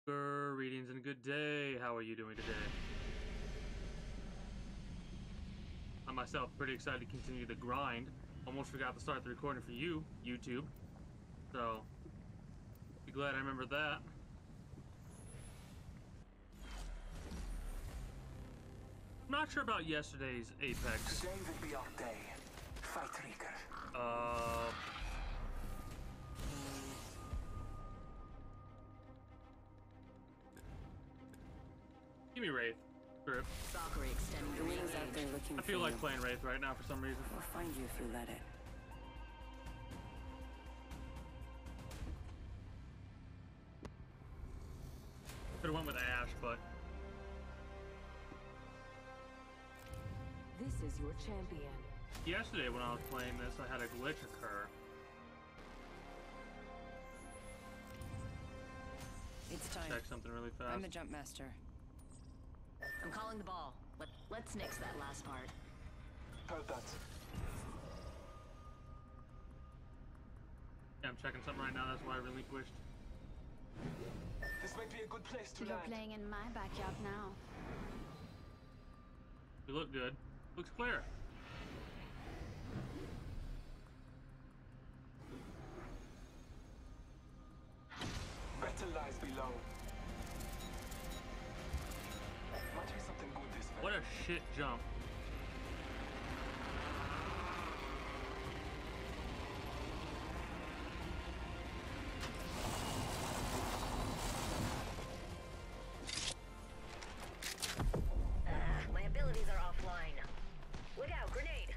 Greetings and good day. How are you doing today? I myself pretty excited to continue the grind. Almost forgot to start the recording for you, YouTube. So, be glad I remembered that. I'm not sure about yesterday's Apex. Today will be our day. Fight Reaker. Give me Wraith. Grip. Valkyrie extending The wings out there looking I feel for like you. playing Wraith right now for some reason. We'll find you if you let it. Could've went with Ashe, but This is your champion. yesterday when I was playing this, I had a glitch occur. It's time. Check something really fast. I'm the jump master. I'm calling the ball. Let's nix that last part. Heard that. Yeah, I'm checking something right now. That's why I relinquished. This might be a good place to You're land. playing in my backyard now. We look good. Looks clear. Better lies below. Might be something good this way. What a shit jump. My abilities are offline. Look out, grenade!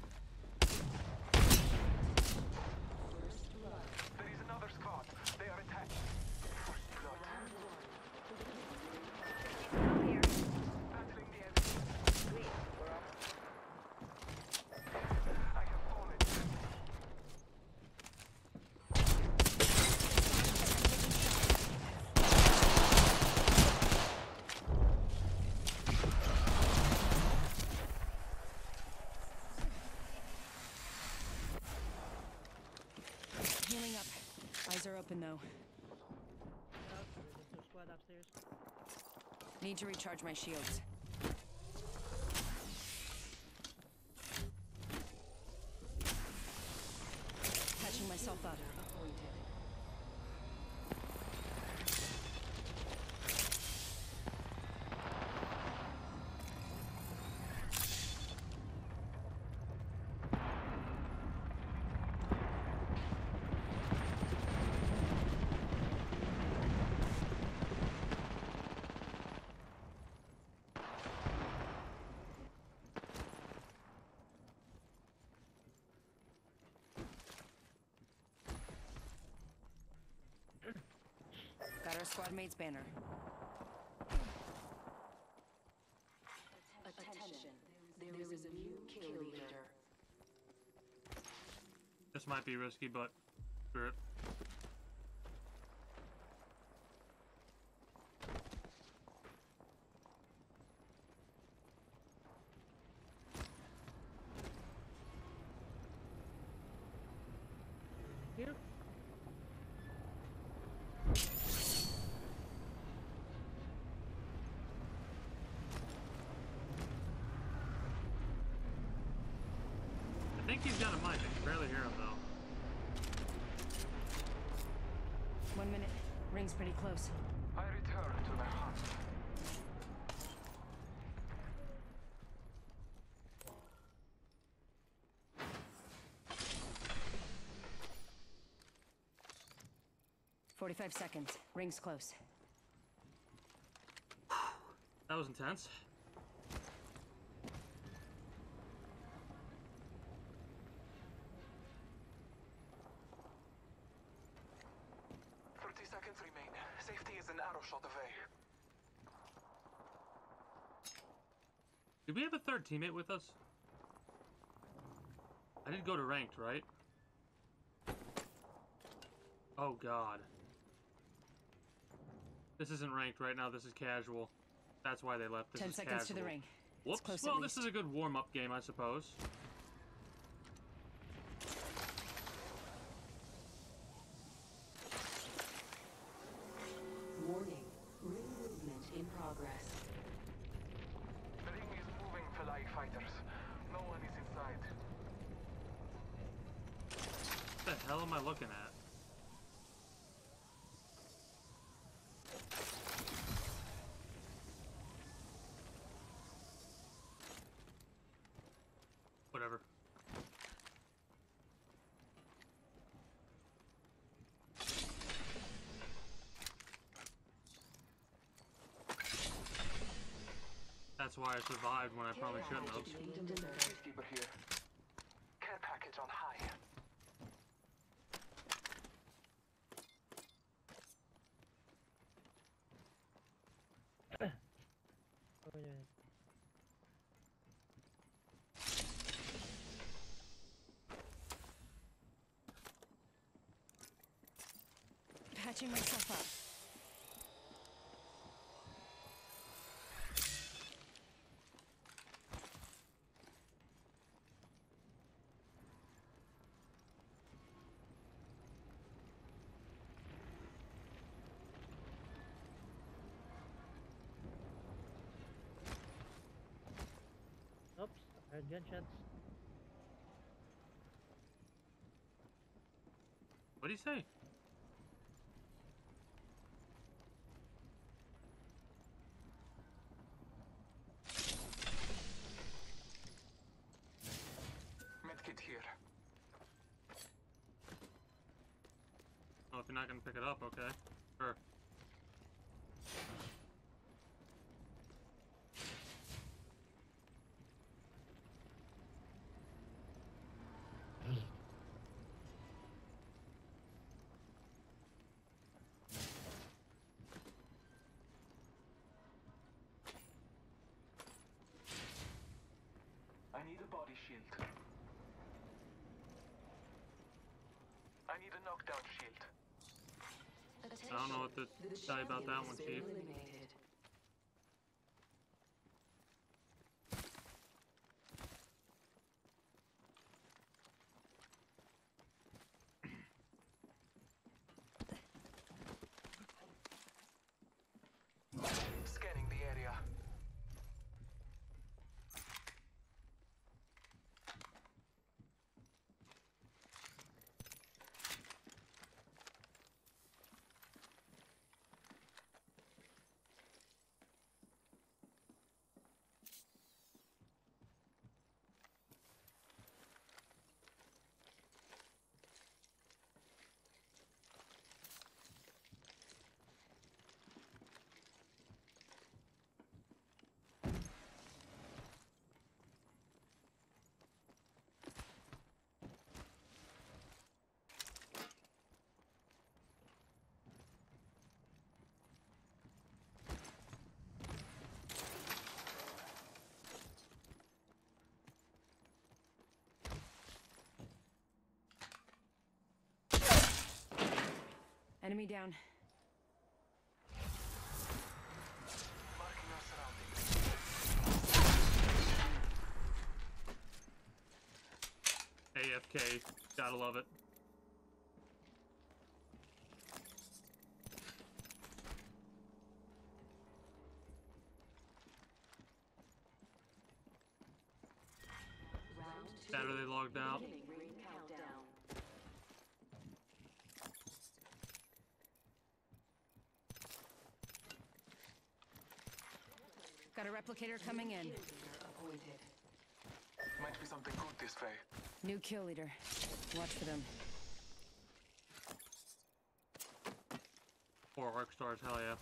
There is another squad. They are attacked. First blood. Up here. Battling the enemy. Sweet, we're off. I have fallen. Healing up. Eyes are open though. There's a squad upstairs. Need to recharge my shields. Patching myself up. Got our squad mate's banner. Attention. There is a new kill leader. This might be risky, but screw it. Here? I think he's got a mic. I can barely hear him though. 1 minute. Ring's pretty close. I return to my hunt. "45 seconds. Ring's close." That was intense. Seconds remain. Safety is an arrow shot away. Did we have a third teammate with us? I did go to ranked, right? Oh god. This isn't ranked right now, this is casual. That's why they left. This 10 is seconds to the casual. ring. Whoops. It's close Well, at this least. is a good warm-up game, I suppose. Warning. progress. The ring is moving, Felai fighters. No one is inside. What the hell am I looking at? Whatever. That's why I survived when I probably shouldn't have. Peacekeeper here. Care package on high. Oh, yeah. Patching myself up. Oops, I heard gunshots. What do you say? Medkit here. Oh, if you're not gonna pick it up, okay. Sure. I need a body shield. I need a knockdown shield. I don't know what to tell you about that one, Chief. Scanning the area. Enemy down. Marking our surroundings. AFK. Gotta love it. Better they logged out. Got a replicator coming in. Might be something good this way. New kill leader. Watch for them. 4 arc stars, hell yeah.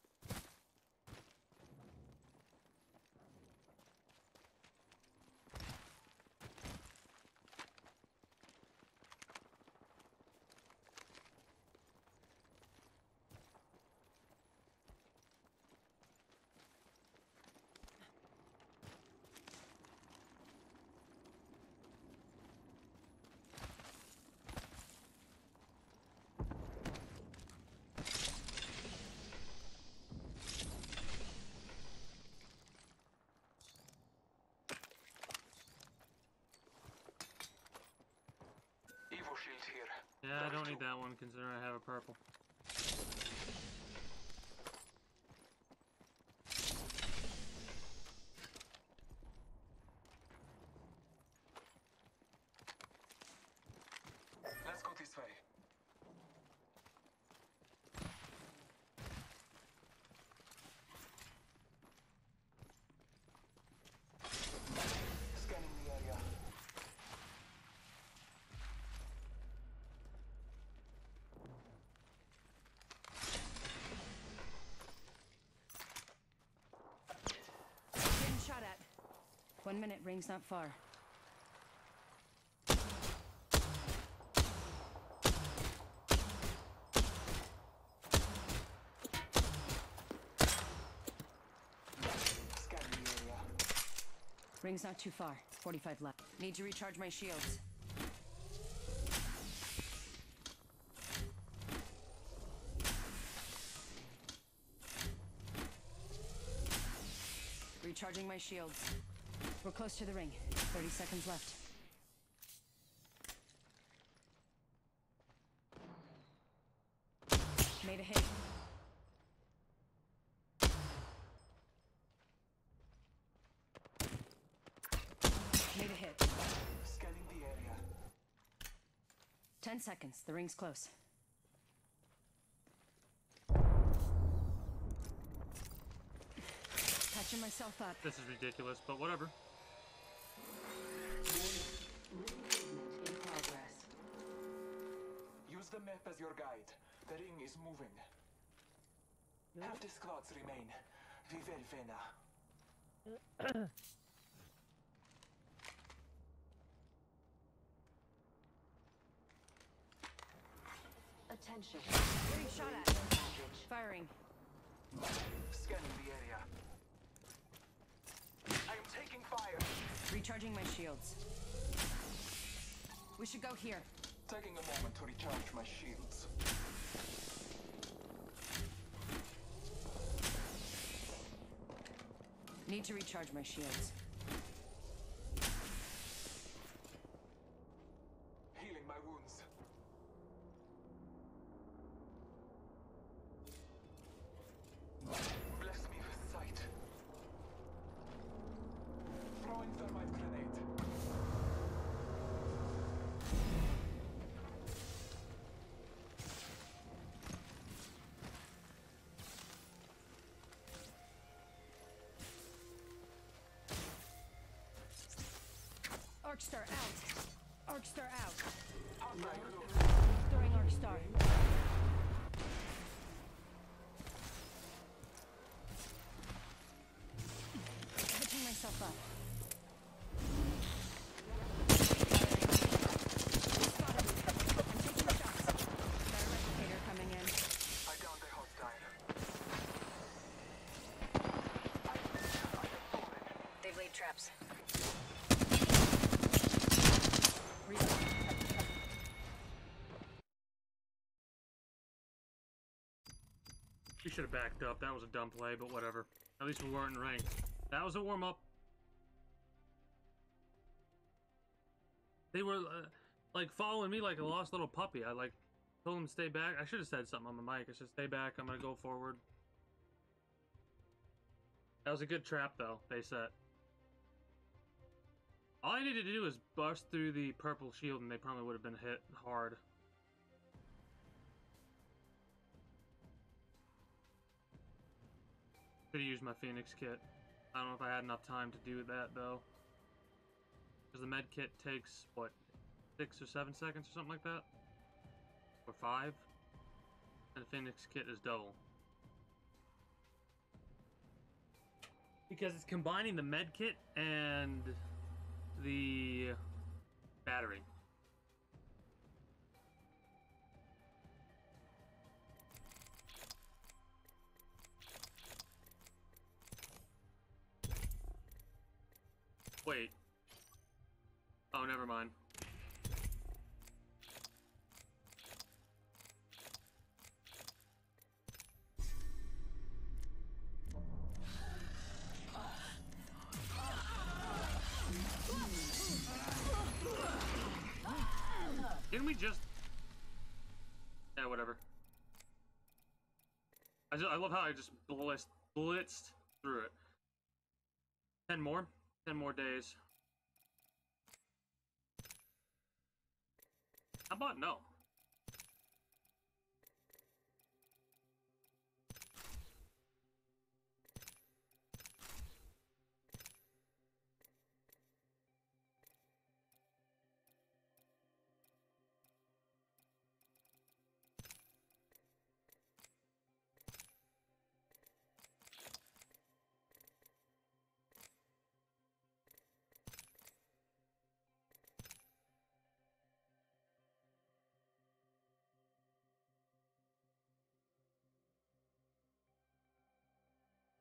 Evo shield here. Yeah, I don't need that one considering I have a purple. 1 minute, ring's not far. Scanning the area. Ring's not too far. 45 left. Need to recharge my shields. Recharging my shields. We're close to the ring. 30 seconds left. Made a hit. Made a hit. Scanning the area. 10 seconds. The ring's close. Patching myself up. This is ridiculous, but whatever. In progress. Use the map as your guide. The ring is moving. Half the squads remain. Vive el Vena. Attention. Getting shot at. Firing. Scanning the area. I am taking fire. Recharging my shields. We should go here. Taking a moment to recharge my shields. Need to recharge my shields. Healing my wounds. Bless me with sight. Throwing thermite grenade. Arcstar out. Arcstar out. Hostile close. Throwing Arcstar. Catching myself up. Spotted. I'm taking shots. Got a replicator coming in. I downed a hostile. I am fallen. They've laid traps. We should have backed up. That was a dumb play, but whatever. At least we weren't ranked. That was a warm-up. They were, like, following me like a lost little puppy. I, like, told them to stay back. I should have said something on the mic. I said, stay back. I'm going to go forward. That was a good trap, though, they set. All I needed to do was bust through the purple shield, and they probably would have been hit hard. Should have used my Phoenix kit. I don't know if I had enough time to do that, though. Because the med kit takes, what, 6 or 7 seconds or something like that? Or 5? And the Phoenix kit is double. Because it's combining the med kit and the battery. Wait. Oh, never mind. Didn't we just... Yeah, whatever. I love how I just blitzed through it. 10 more? 10 more days. How about no?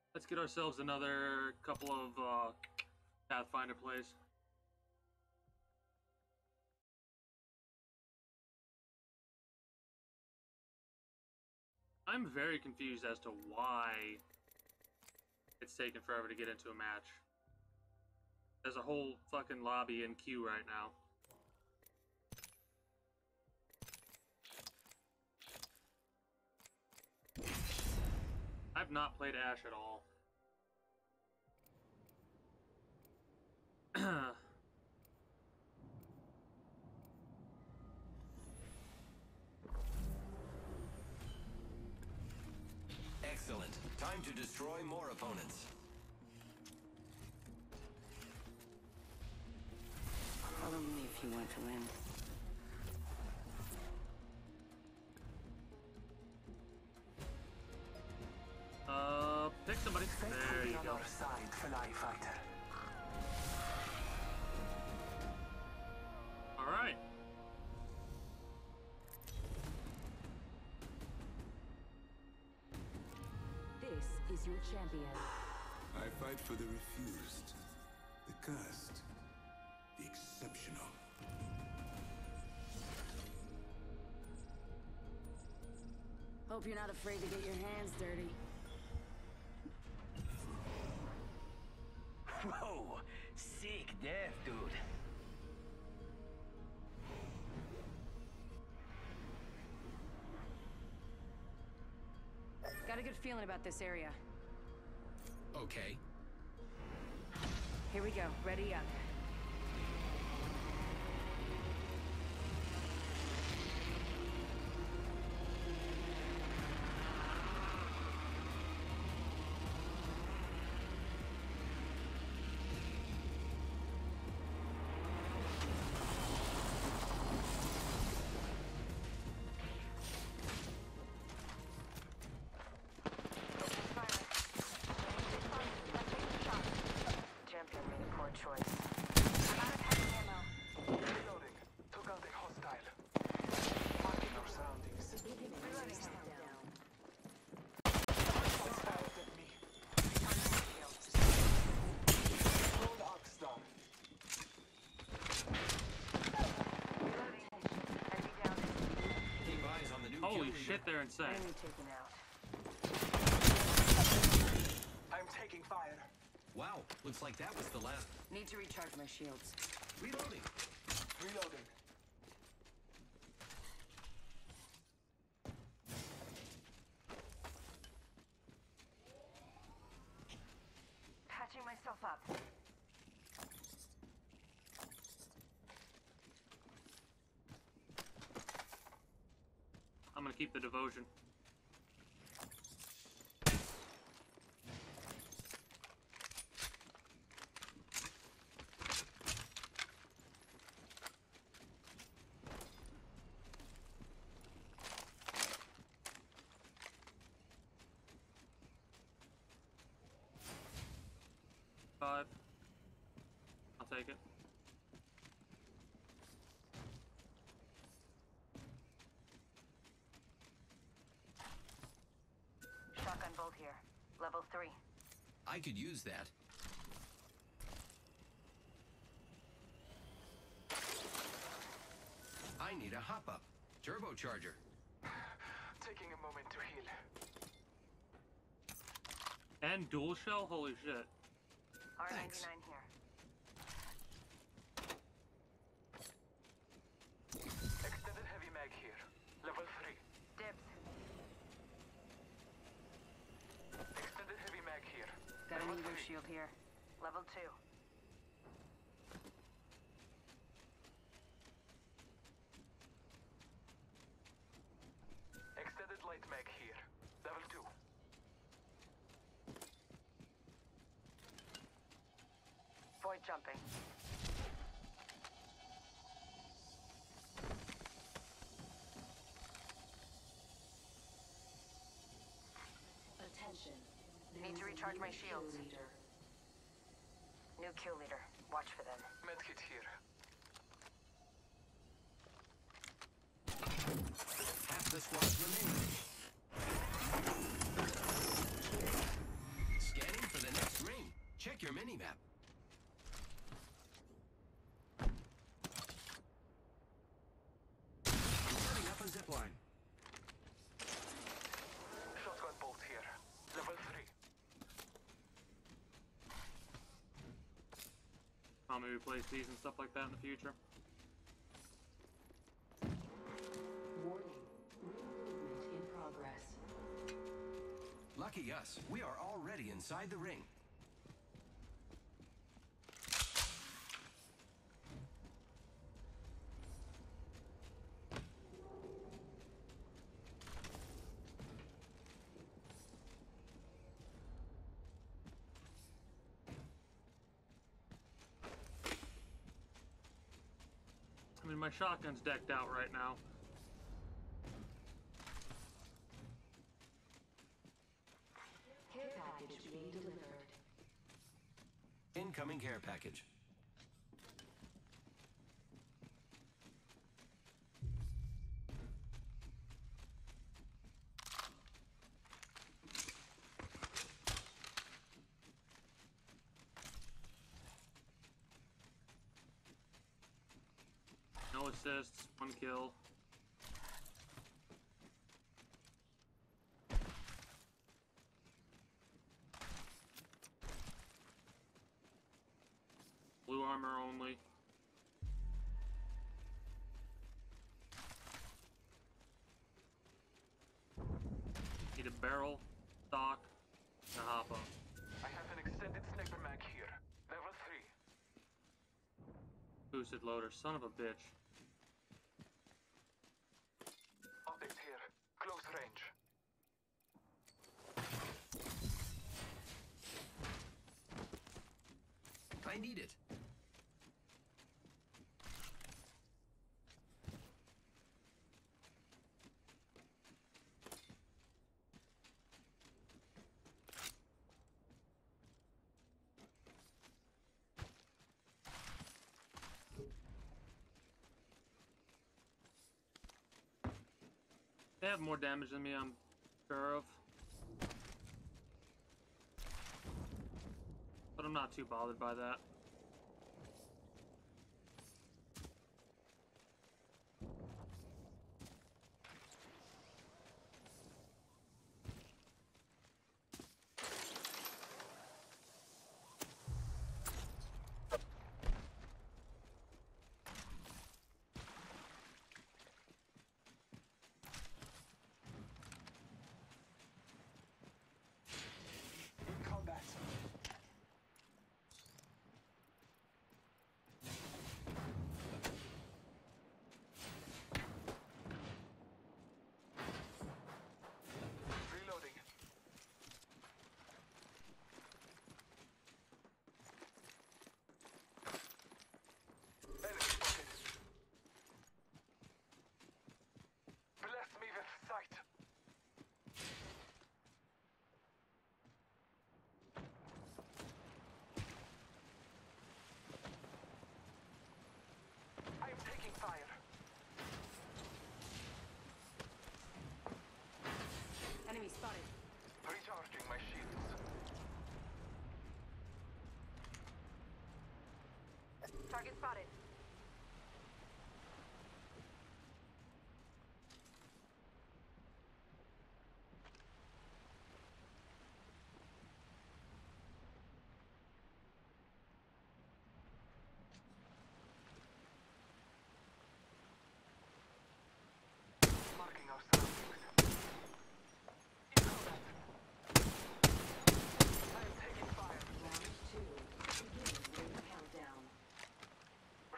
Let's get ourselves another couple of Pathfinder plays. I'm very confused as to why it's taken forever to get into a match. There's a whole fucking lobby in queue right now. I've not played Ash at all. Excellent. Time to destroy more opponents. Follow me if you want to win. Pick somebody. There you on go. our side, Fly Fighter. Alright. This is your champion. I fight for the refused, the cursed, the exceptional. Hope you're not afraid to get your hands dirty. Whoa! Sick death, dude. Got a good feeling about this area. Okay. Here we go. Ready up. Champion made a poor choice. Reloading. Took out a hostile. Marking our surroundings. Someone fired at me. Hold Oxstar. Keep eyes on the new Holy kill leader. shit, they're insane. Enemy taken out. I'm taking fire. Wow, looks like that was the last. Need to recharge my shields. Reloading. Reloading. Patching myself up. I'm gonna keep the devotion. Five. I'll take it. Shotgun bolt here. Level 3. I could use that. I need a hop-up. Turbocharger. Taking a moment to heal. And dual shell? Holy shit. R99 Thanks. here. Extended heavy mag here. Level 3. Dibs. Extended heavy mag here. Got a Level meter 3. shield here. Level 2. Extended light mag here. Level 2. Void jumping. Attention. Need to recharge my shields. New kill leader. Watch for them. Medkit here. Half the squad remaining. Scan Probably replace these and stuff like that in the future. Warning. Movement in progress. Lucky us, we are already inside the ring. I mean, my shotgun's decked out right now. Care package being delivered. Incoming care package. No assists, 1 kill. Blue armor only. Need a barrel, stock, and a hop up. I have an extended sniper mag here. Level 3. Boosted loader, son of a bitch. Optics here. Close range. I need it. They have more damage than me, I'm sure of. But I'm not too bothered by that. In combat. Reloading. Enemy spotted. Bless me with sight. I'm taking fire. Enemy spotted. Recharging my shields. Target spotted. Marking our surroundings. In combat. I am taking fire. Round 2. Beginning ring countdown.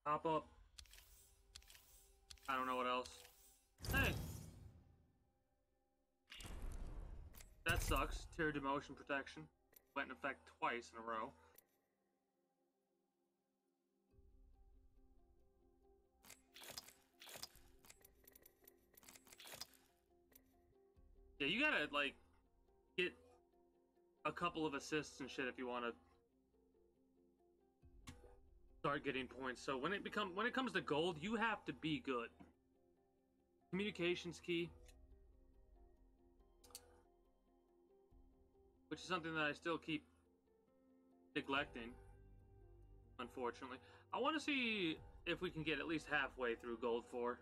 Pop up. I don't know what else. Hey! That sucks. Tier demotion protection. Went in effect twice in a row. Yeah, you gotta, like, get a couple of assists and shit if you want to start getting points. So when it comes to gold, you have to be good. Communication's key. Which is something that I still keep neglecting, unfortunately. I want to see if we can get at least halfway through Gold 4.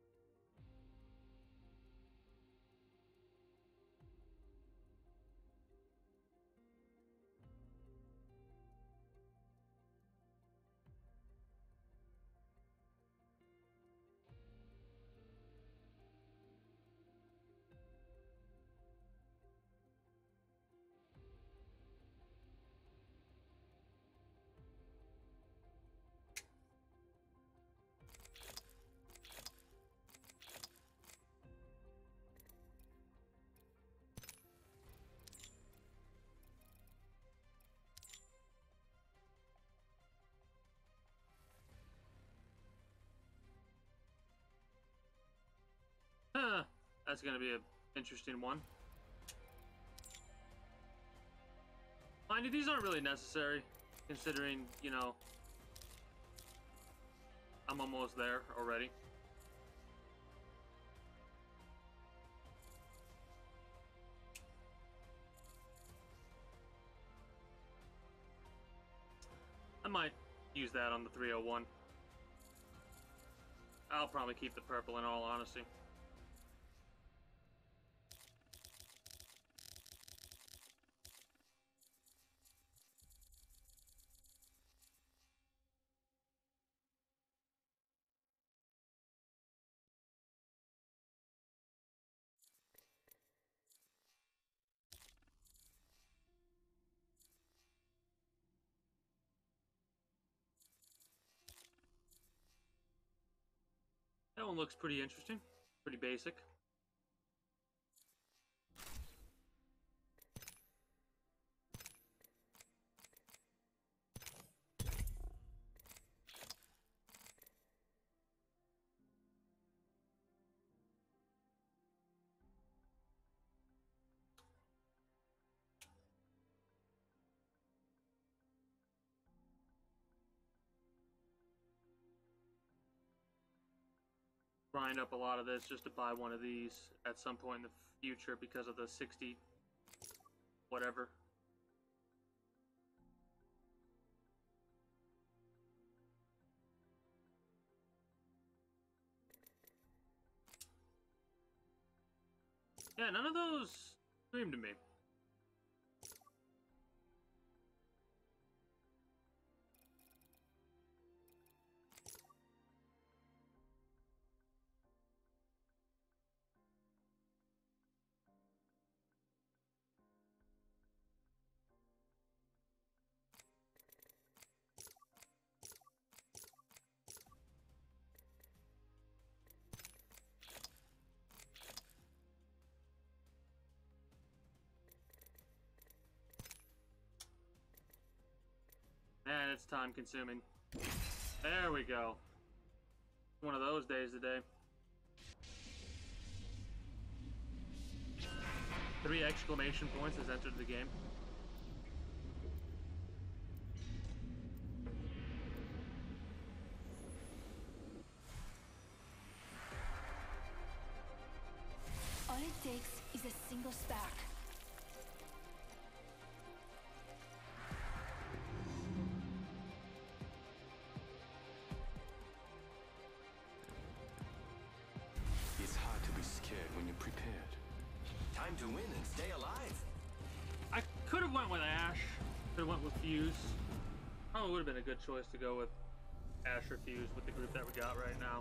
That's gonna be an interesting one. Mind you, these aren't really necessary, considering, you know, I'm almost there already. I might use that on the 301. I'll probably keep the purple in all honesty. That one looks pretty interesting, pretty basic. Grind up a lot of this just to buy one of these at some point in the future because of the 60 whatever. Yeah, none of those scream to me. Man, it's time consuming. There we go. One of those days today. 3 exclamation points has entered the game. All it takes is a single spark. It's hard to be scared when you're prepared. Time to win and stay alive. I could have went with Ash. Could have went with Fuse. Probably would have been a good choice to go with Ash or Fuse with the group that we got right now.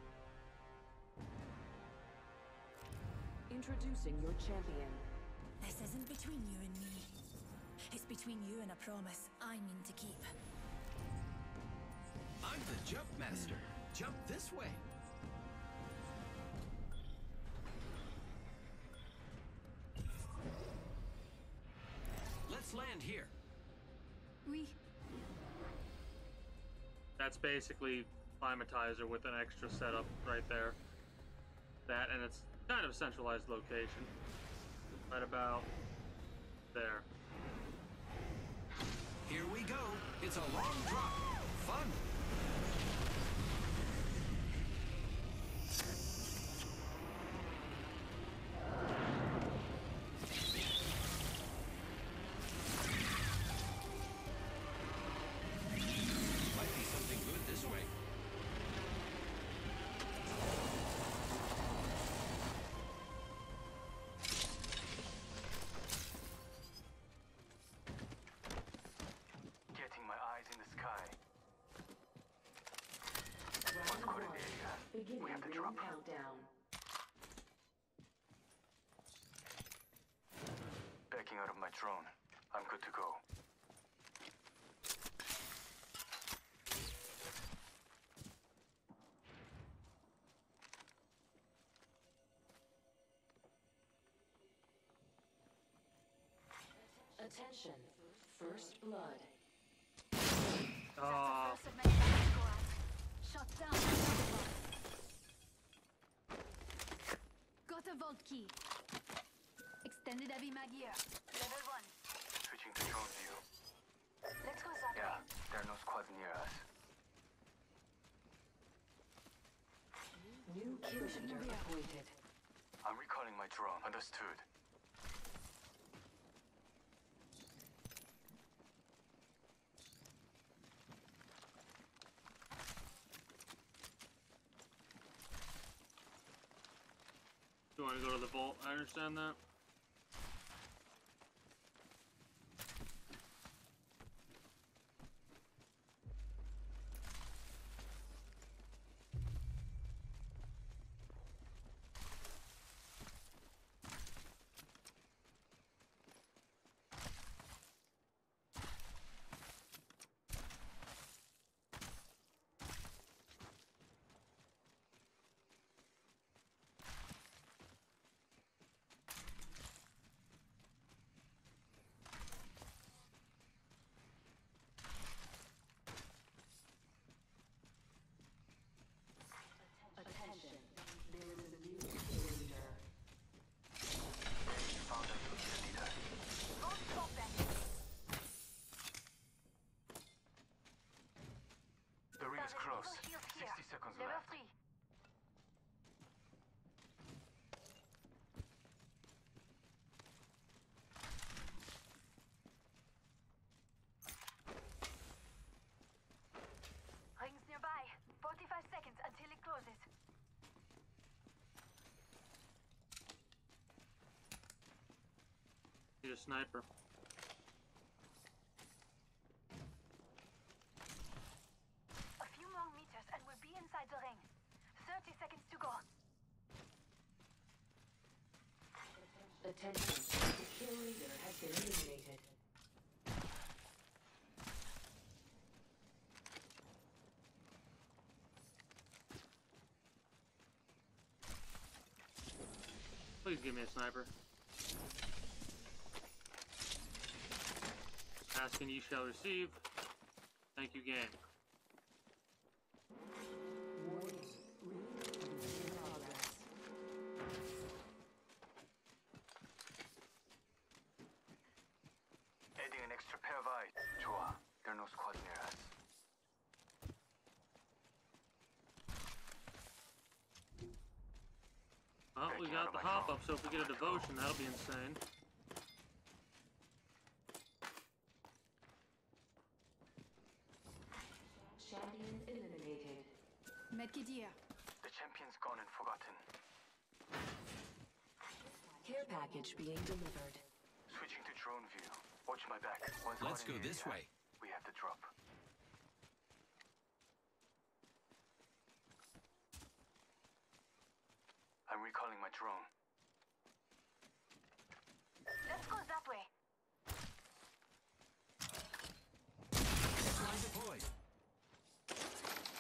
Introducing your champion. This isn't between you and me. It's between you and a promise I mean to keep. I'm the jump master. Jump this way. Let's land here. Oui. That's basically Climatizer with an extra setup right there. That, and it's kind of a centralized location. Right about there. Here we go. It's a long drop. Fun. Might be something good this way. Getting my eyes in the sky. Round Caught in one. the area. Beginning We have to ring drop. countdown. Backing out of my drone. I'm good to go. Attention. First blood. Ah, First of many battles go out. Shot down. Got a vault key. Extended heavy mag here. Level 1. Switching to drone view. Let's go that Yeah, way. there are no squads near us. New kill leader appointed. I'm recalling my drone. Understood. you want to go to the vault? I understand that. Attention. There is a new kill leader. Found a new kill leader. Don't stop them. The ring is close. Shield 60 here. seconds Level left. 3. Rings nearby. 45 seconds until it closes. Need a sniper. A few more meters and we'll be inside the ring. 30 seconds to go. Attention. The kill leader has been eliminated. Please give me a sniper. Ask and ye shall receive. Thank you, game. Warning. Ring in progress. Adding an extra pair of eyes. 좋아. There are no squads near us. Well, we got the hop up, so if we get a devotion, that'll be insane. Champion eliminated. Medkit here. The champion's gone and forgotten. Care package being delivered. Switching to drone view. Watch my back. One Let's squad go in the this area. way. We have to drop. I'm recalling my drone. Let's go that way. Drone deployed.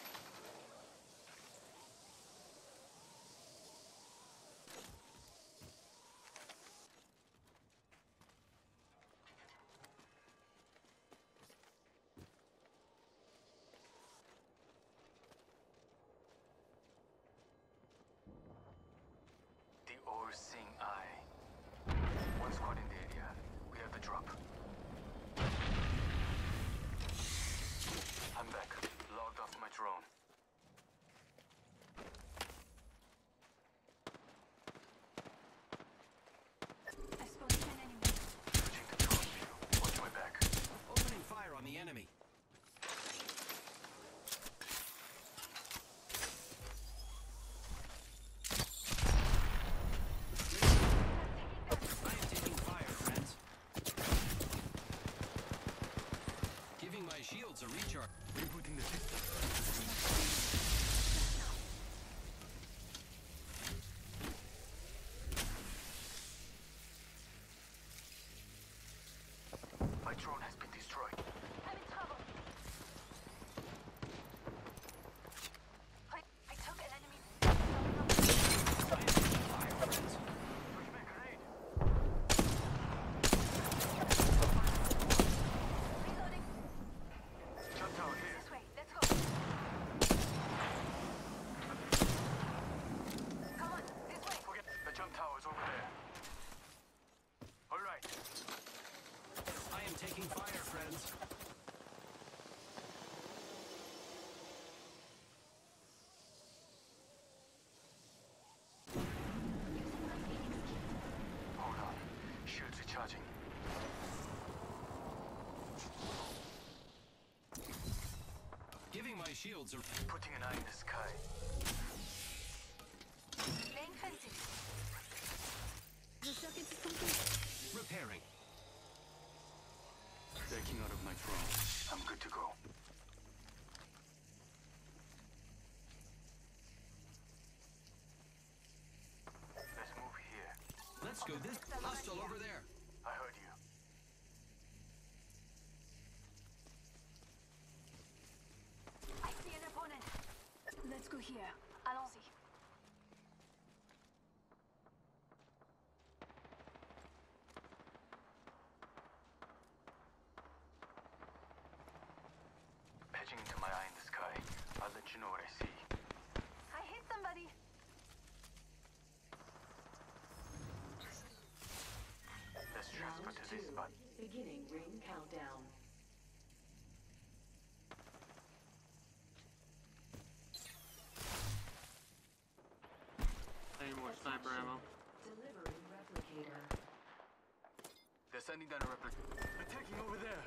my shields a recharge. Rebooting the system. My drone has been destroyed. I'm in trouble. I took an enemy. Reloading. Jump tower here. This way. Let's go. Come on. This way. Forget the jump tower is over there. All right. I am taking fire, friends. Hold on. Shields recharging. Giving my shields a... Putting an eye in the sky. Laying fencing. The circuit is complete. repairing. Backing out of my drone. I'm good to go. Let's move here. Let's go this... Hostile over there. I heard you. I see an opponent. Let's go here. Allons-y. Patching into my eye in the sky. I'll let you know what I see. I hit somebody. Let's transfer to this spot. Beginning ring countdown. Any more sniper ammo? Delivering replicator. They're sending down a replica. Attacking over there.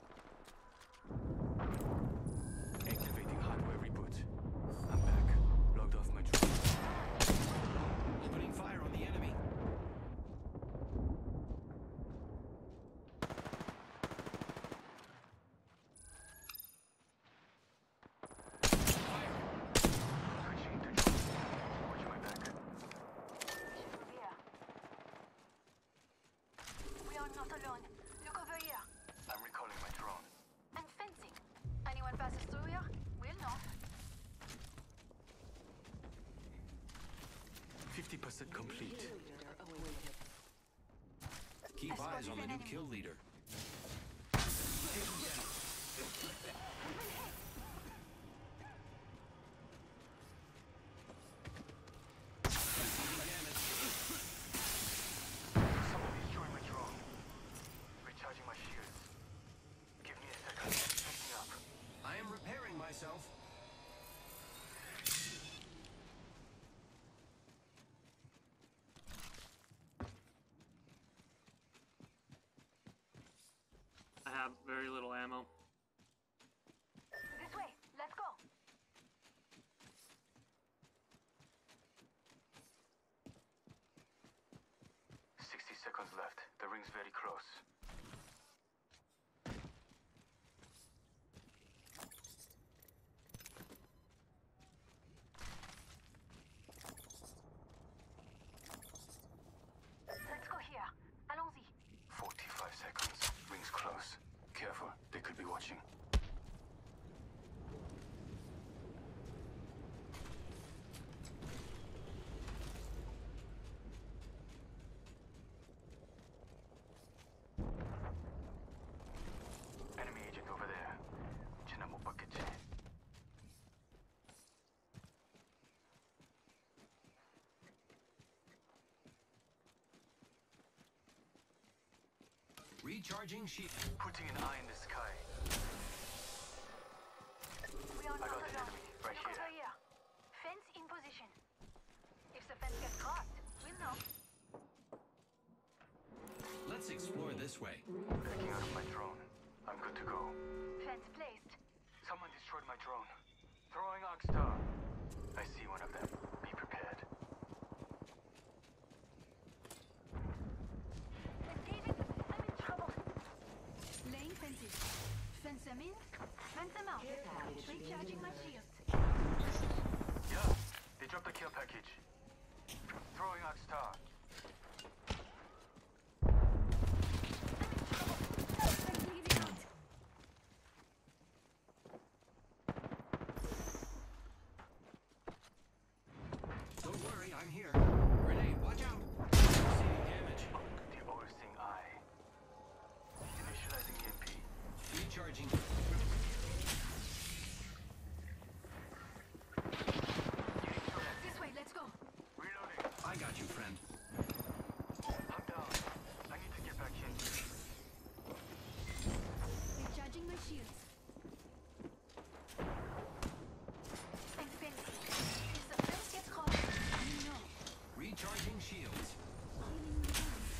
Activating hardware reboot. I'm back. Logged off my drone. Opening fire on the enemy. Switching to drone. Watch my back. Here. We are not alone. Look over here. I'm recalling my drone. And fencing. Anyone passes through here? We'll know. 50% complete. Kill leader awaited. Keep eyes on the new kill leader. Somebody's joined my drone. Recharging my shields. Give me a second. Picking up. I am repairing myself. I have very little ammo. This way. Let's go. Seconds left. The ring's very close. Let's go here. Allons-y. 45 seconds. Ring's close. Careful. They could be watching. Enemy agent over there. 쟤는 못 받겠지. Recharging shield. Putting an eye in the sky. We are I not got the alone. enemy. Right Look here. over here. Fence in position. If the fence gets crossed, we'll know. Let's explore this way. Backing out of my drone. I'm good to go. Fence placed. Someone destroyed my drone. Throwing Arc Star. I see one of them. Be prepared. David, I'm in trouble. Laying fences. Fence them in, Send them out. Care package Recharging my being shields. Yeah, they dropped the care package. Throwing Arc Star. Don't worry, I'm here. Grenade, watch out. Receiving damage. The overseeing eye. Initializing EMP. Recharging. This way, let's go. Reloading. I got you, friend. I'm down. I need to get back in. Recharging my shields. Infinity. If the fence gets crossed, you know. Recharging shields. Healing my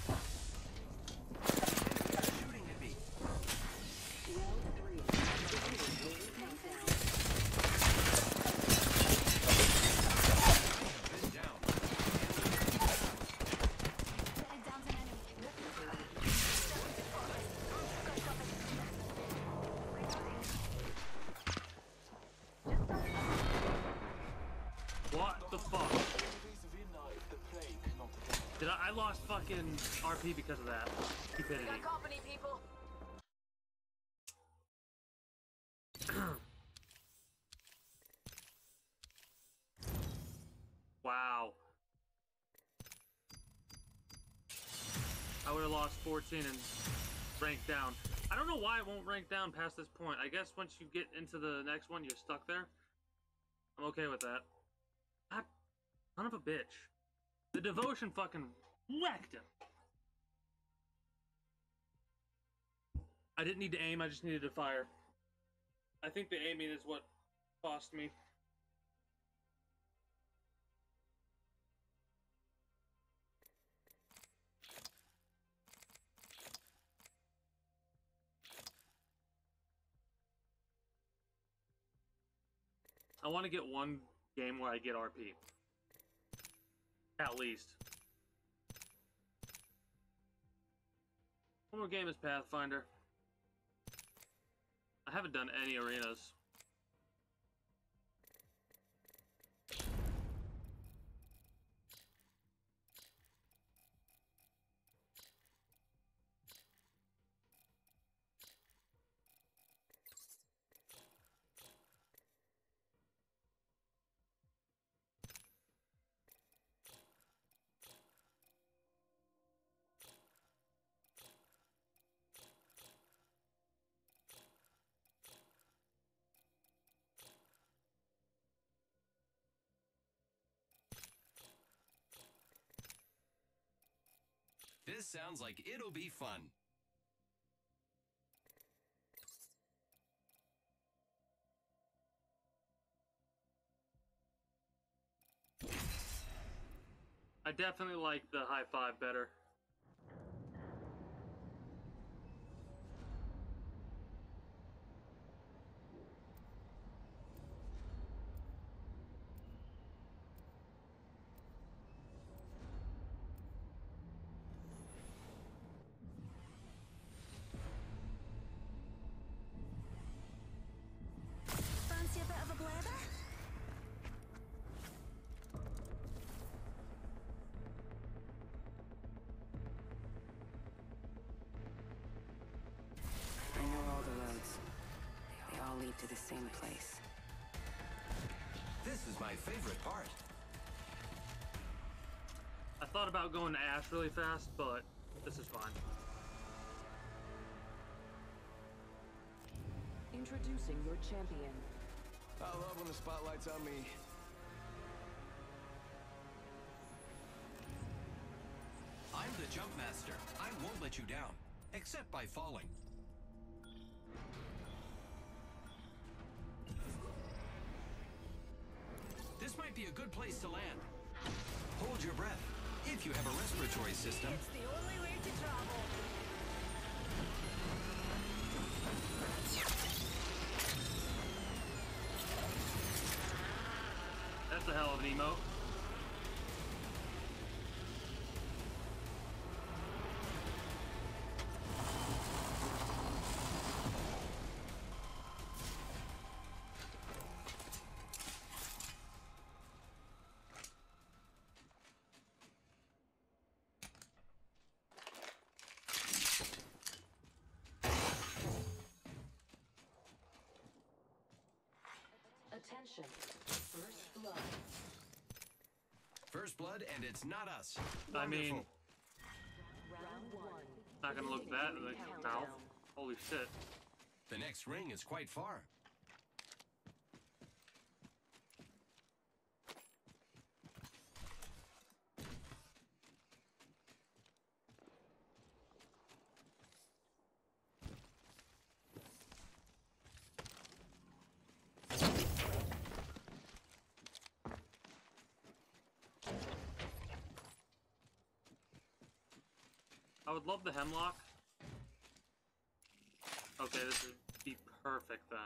wounds. Shooting at me. Round 3. Beginning ring countdown. Been down. I downed an enemy. What the fuck? The plague, not the I lost fucking RP because of that. Stupidity. company, people. Wow. I would have lost 14 and ranked down. I don't know why it won't rank down past this point. I guess once you get into the next one, you're stuck there. I'm okay with that. God, son of a bitch. The devotion fucking wrecked him. I didn't need to aim, I just needed to fire. I think the aiming is what cost me. I want to get one game where I get RP. At least. One more game is Pathfinder. I haven't done any arenas. This sounds like it'll be fun. I definitely like the high five better. Fancy a bit of a blather? I know all the roads. They all lead to the same place. This is my favorite part. I thought about going to Ash really fast, but this is fine. Introducing your champion. I love when the spotlight's on me. I'm the jump master. I won't let you down, except by falling. This might be a good place to land. Hold your breath. If you have a respiratory system, It's the only way to travel. That's a hell of an emote. Attention. First blood. First blood, and it's not us. I mean, Wonderful. Round 1. not gonna look that in the mouth. Holy shit. The next ring is quite far. I would love the hemlock. Okay, this would be perfect then.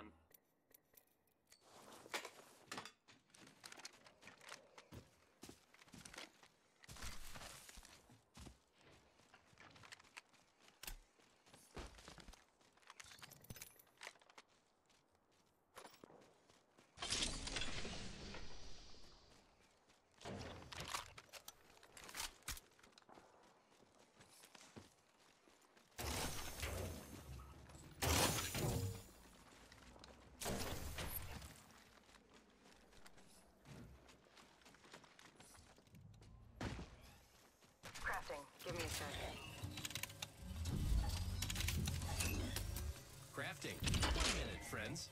Crafting. Give me a sec. Crafting. 1 minute, friends.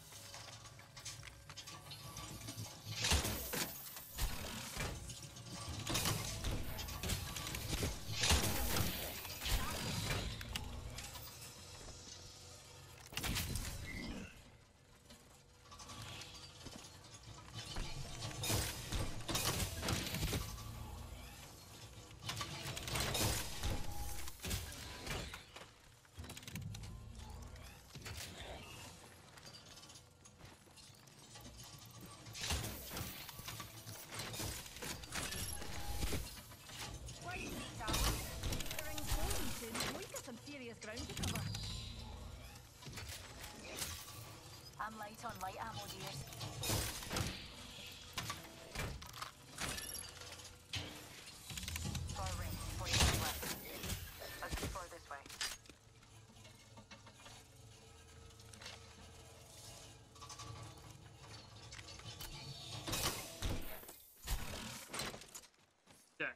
I'm light on light ammo, dears. Far range, 45 left. Let's explore this way. Okay.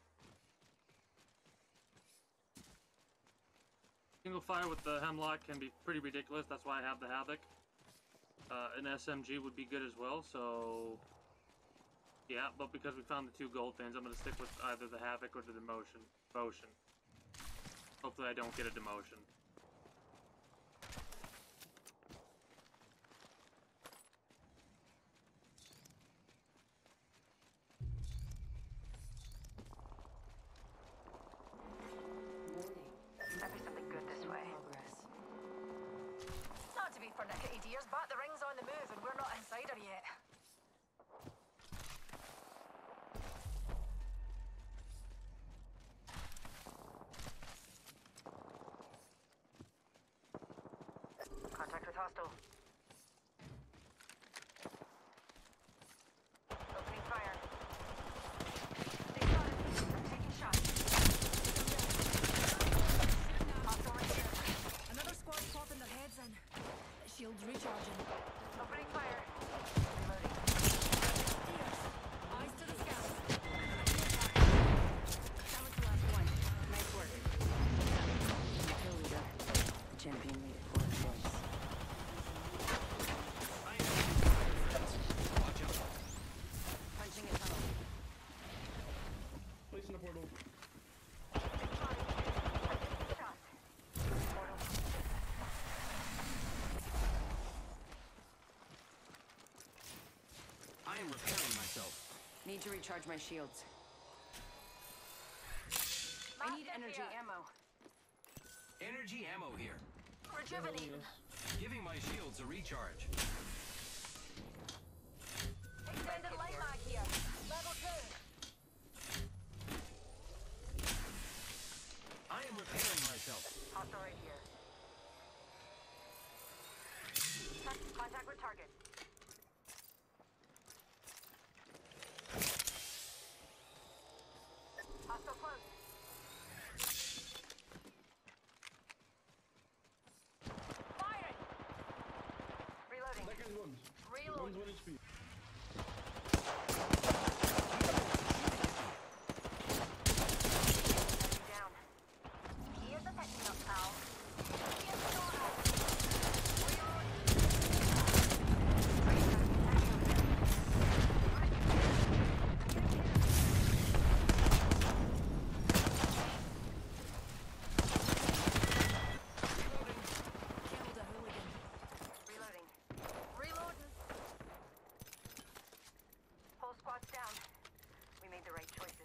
Single fire with the hemlock can be pretty ridiculous. That's why I have the Havoc. An SMG would be good as well, so yeah, but because we found the 2 gold things, I'm going to stick with either the Havoc or the Demotion. Hopefully I don't get a demotion. Might be something good this way. Progress. Not to be pernickety, dears, but the ring's on the move and we're not inside her yet. Contact with hostile. Opening fire. They got it. I'm taking shots. Hostile right here. Another squad popping their heads in. Shields recharging. Opening fire. Reloading. Eyes to the scouts. That was the last one. Nice work. Kill leader. The champion made a poor choice. Watch out. Punching a tunnel. Placing the portal. I am repairing myself. Need to recharge my shields. I need energy ammo. Energy ammo here. Rejuvenating. Giving my shields a recharge. Extended light mag here. Level 2. I am repairing myself. Hostile right here. Contact with target. Hostile close. Fire it. Reloading. That guy's one. Reload. One's 1 HP. Down. Here's the setting up, pal. Here's the door. Killed a hooligan. Reloading. Reloading. Whole squad's down. We made the right choices.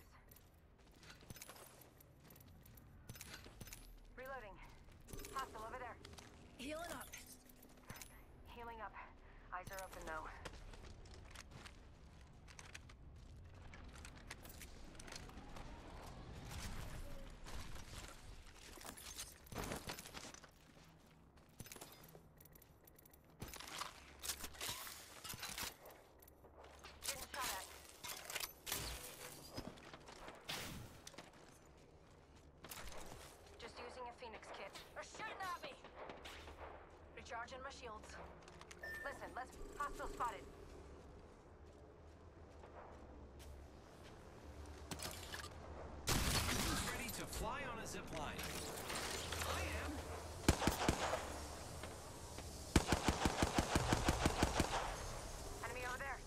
Reloading. Hostile over there. Healing up. Healing up. Eyes are open though. Getting shot at. Just using a Phoenix kit. They're shooting at me! Recharging my shields. Listen, let's... Hostile spotted. Who's ready to fly on a zip line? I am. Enemy over there.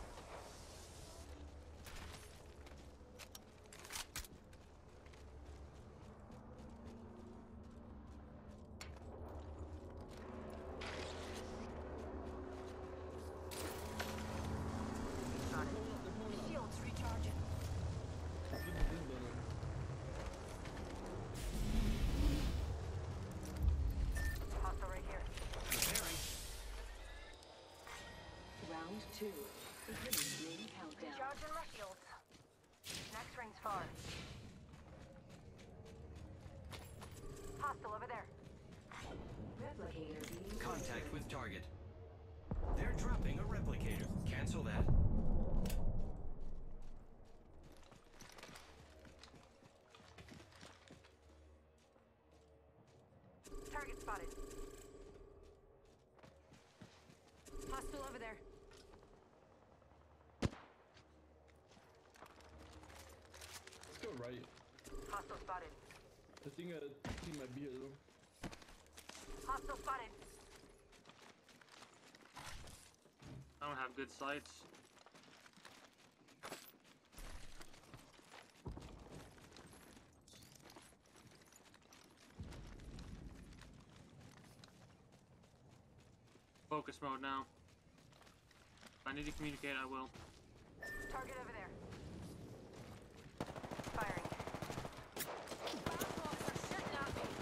Got it. Shields recharging. Hostile right here. Preparing. Round 2. Beginning ring countdown. Recharging my shields. Next ring's far. Hostile over there. Replicator being Contact with target. They're dropping a replicator. Cancel that. Target spotted. Hostile over there. Let's go right. Hostile spotted. I think a team might be here though. Hostile spotted. I don't have good sights. Focus mode now. If I need to communicate, I will. Target over there. Firing. Firebombs are shooting at me.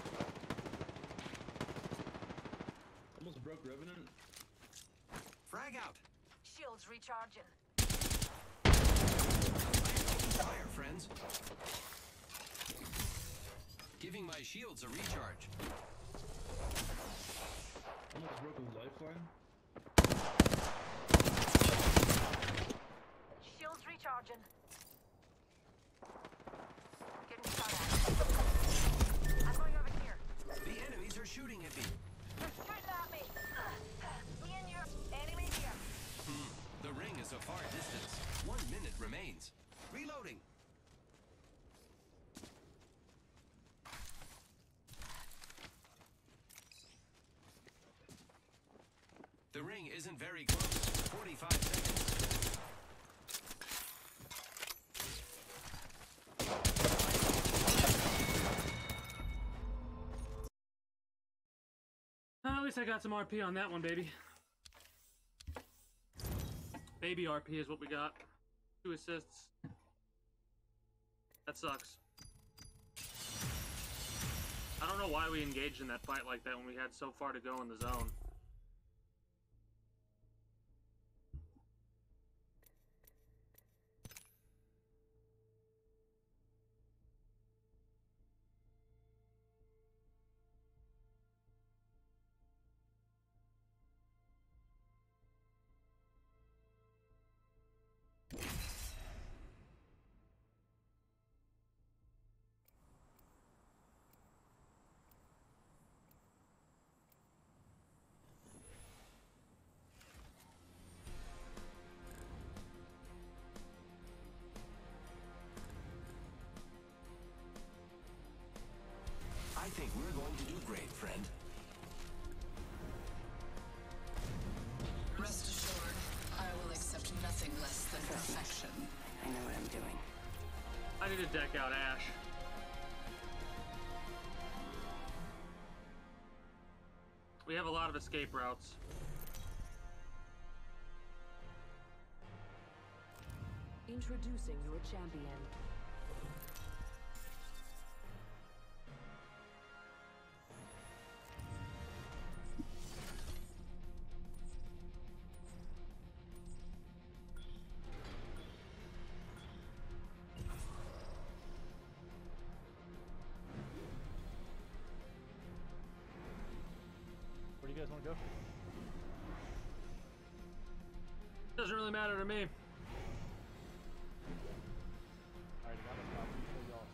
Almost broke Revenant. Frag out. Shields recharging. Fire, friends. Giving my shields a recharge. Almost broke his lifeline. Shields recharging. Getting shot at. I'm going over here. The enemies are shooting at me. They're shooting at me. Me and your enemy here. The ring is a far distance. 1 minute remains. Reloading. The ring isn't very close. 45 seconds. At least I got some RP on that one, baby. Baby RP is what we got. 2 assists. That sucks. I don't know why we engaged in that fight like that when we had so far to go in the zone. We're going to do great, friend. Rest assured, I will accept nothing less than perfection. I know what I'm doing. I need to deck out Ash. We have a lot of escape routes. Introducing your champion. Where do you guys want to go? Doesn't really matter to me. Alright, I got a spot. Show y'all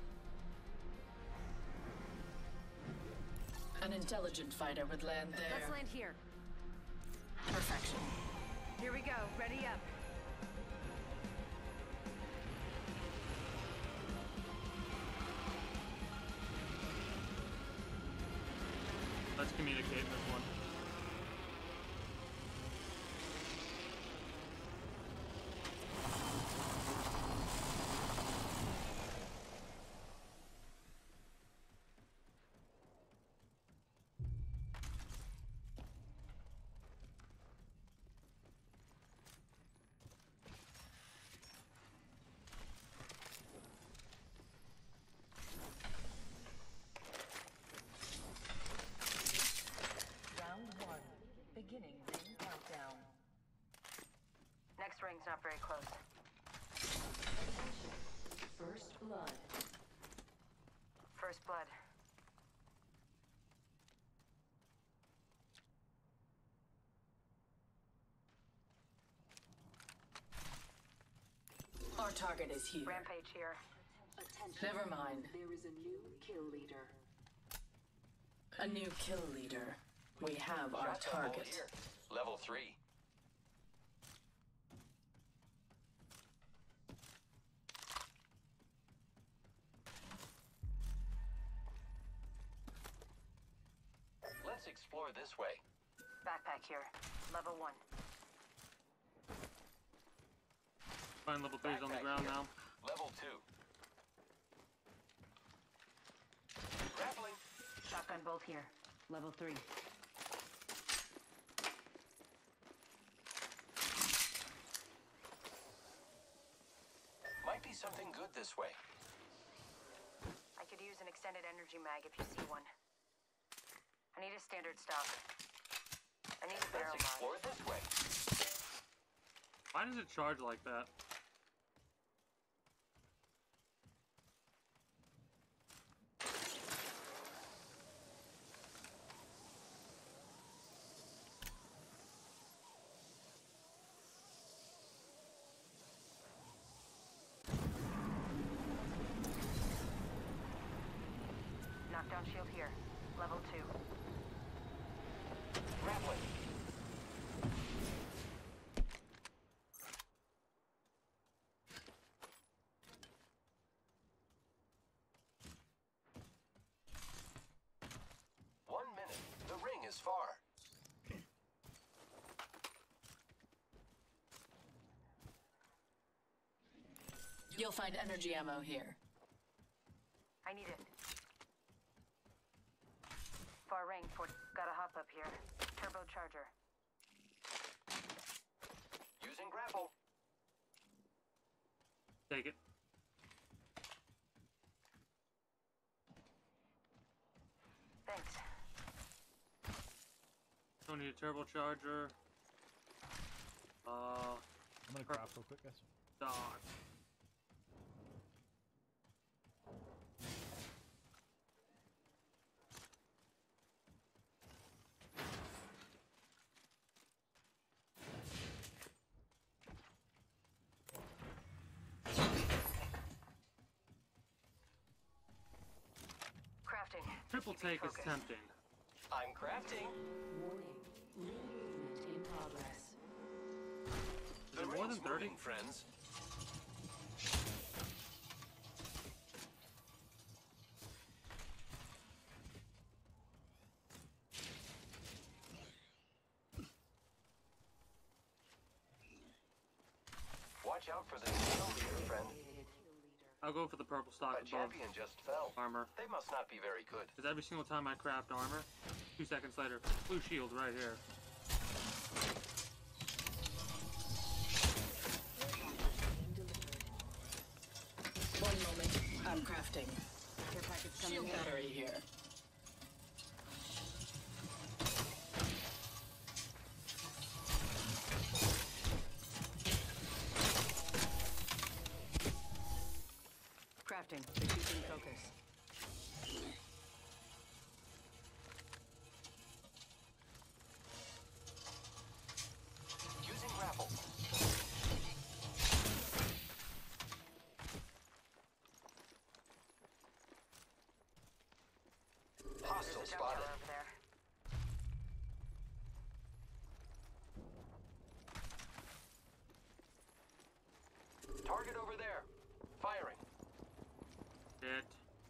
a spot. An intelligent fighter would land there. Let's land here. Perfection. Here we go. Ready up. Let's communicate this one. Beginning ring countdown. Next ring's not very close. First blood. First blood. Our target is here. Rampage here. Attention. Never mind. There is a new kill leader. A new kill leader. We have our target. Level 3. Let's explore this way. Backpack here. Level 1. Find level 3's on the ground now. Level 2. Grappling. Shotgun bolt here. Level 3. Might be something good this way. I could use an extended energy mag if you see one. I need a standard stock. I need a barrel Let's explore mod. this way. Why does it charge like that? Knockdown shield here. Level 2. Grappling. One minute. The ring is far. You'll find energy ammo here. I need it. Far range for gotta hop up here. Turbocharger. Using grapple. Take it. Thanks. Don't need a turbocharger. I'm gonna craft real quick, guys. Dog. Crafting. Triple Keep me take is focused. tempting. I'm crafting. Warning. New movement in progress. Is it more than 30? Moving, friends. Watch out for the kill leader, friend. I'll go for the purple stock A above champion just fell. armor. They must not be very good. Because every single time I craft armor, 2 seconds later, blue shield right here. One moment. I'm crafting. Care package shield battery here. Crafting. Reducing focus. Using grapple. Hostile There's a spotted. junkyard over there. Target over there. Firing. Shit.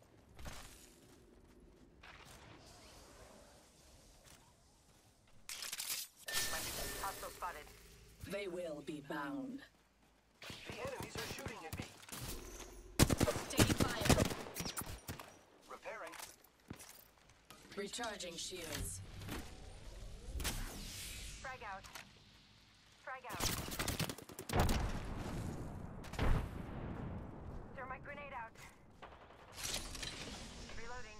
Hostile spotted. They will be bound. The enemies are shooting at me. Taking fire. Repairing. Recharging shields. Frag out. Frag out. Thermite grenade out. Reloading.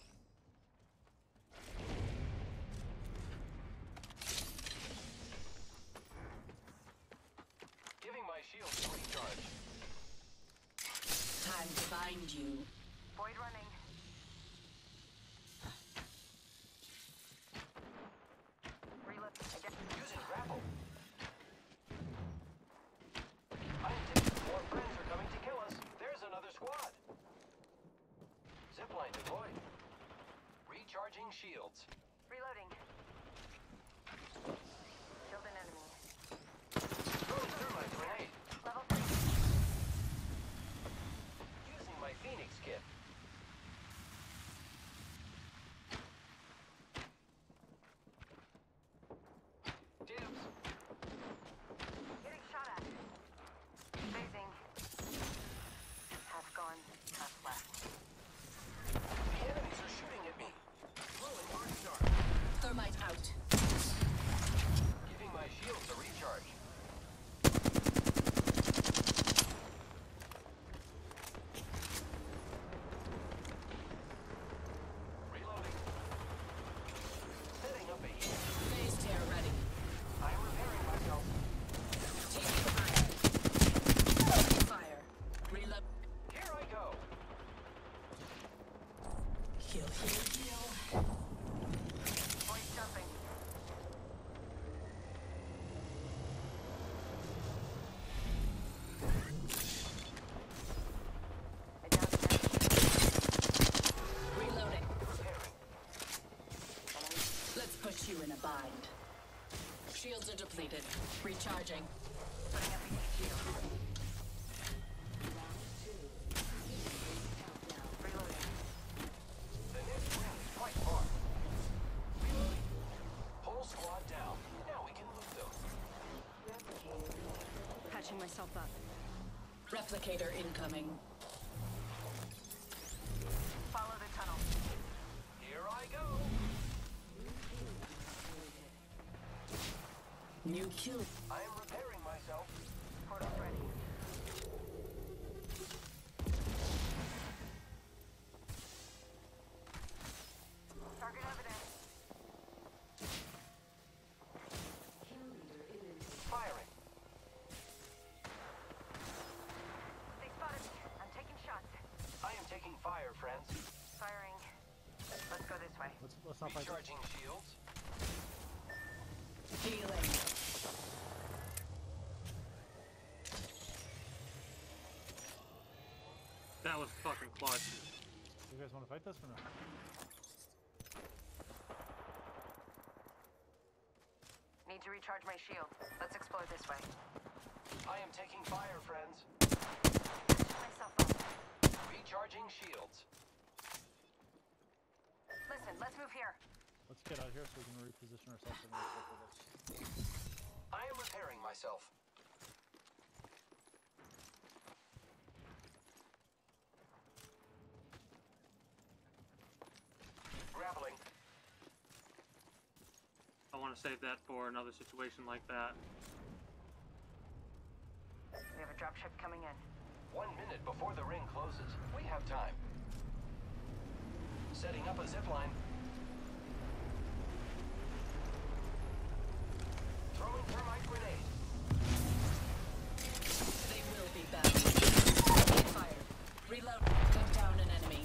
Giving my shield a recharge. Time to bind you. Void running. Reload. Again. Using grapple. I'm taking more friends are coming to kill us. There's another squad. Zipline deployed. Recharging shields. Reloading. Killed an enemy. Throwing thermite grenade. Level 3. Using my Phoenix kit. Dibs. Getting shot at. Phasing. Half gone, half left. The enemies are shooting at me. Throwing arc star. Thermite out. Giving my shields a recharge. Reloading. Setting up a heat. Phase tear ready. I am repairing myself. Taking fire. Fire. Reload. Here I go. Heal, heal, heal. Void jumping. I downed an enemy. Reloading. Repairing. Let's put you in a bind. Shields are depleted. Recharging. Putting up a heat shield. Reloading. The next ring is quite far. Reloading. Whole squad down. Now we can move them. Patching myself up. Replicator incoming. Follow the tunnel. Here I go. New kill. I am repairing myself. Portal's ready. Target evidence. Firing. They spotted me. I'm taking shots. I am taking fire, friends. Firing. Let's go this way. Let's not fight. Recharging shields. Healing. That was fucking clutch. You guys want to fight this or no? Need to recharge my shield. Let's explore this way. I am taking fire, friends. Patching myself up. Recharging shields. Listen, let's move here. Let's get out of here so we can reposition ourselves and stuff with us. I am repairing myself. want to save that for another situation like that. We have a dropship coming in. 1 minute before the ring closes. We have time. Setting up a zipline. Throwing thermite grenade. They will be back. Fire. Reload. Took down an enemy.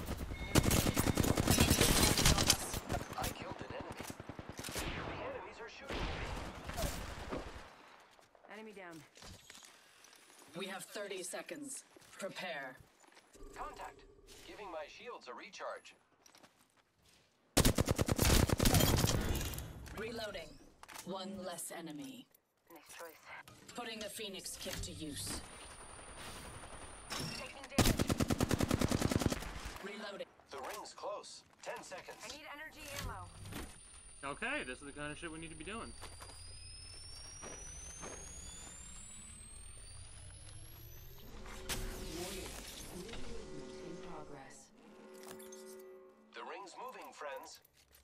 I killed an enemy. The enemies are shooting at me. Enemy down. We have 30 seconds. Prepare. Contact. Giving my shields a recharge. Reloading. One less enemy. Nice choice. Putting the Phoenix kit to use. Taking damage. Reloading. The ring's close. 10 seconds. I need energy ammo. Okay, this is the kind of shit we need to be doing. In progress. The ring's moving, friends.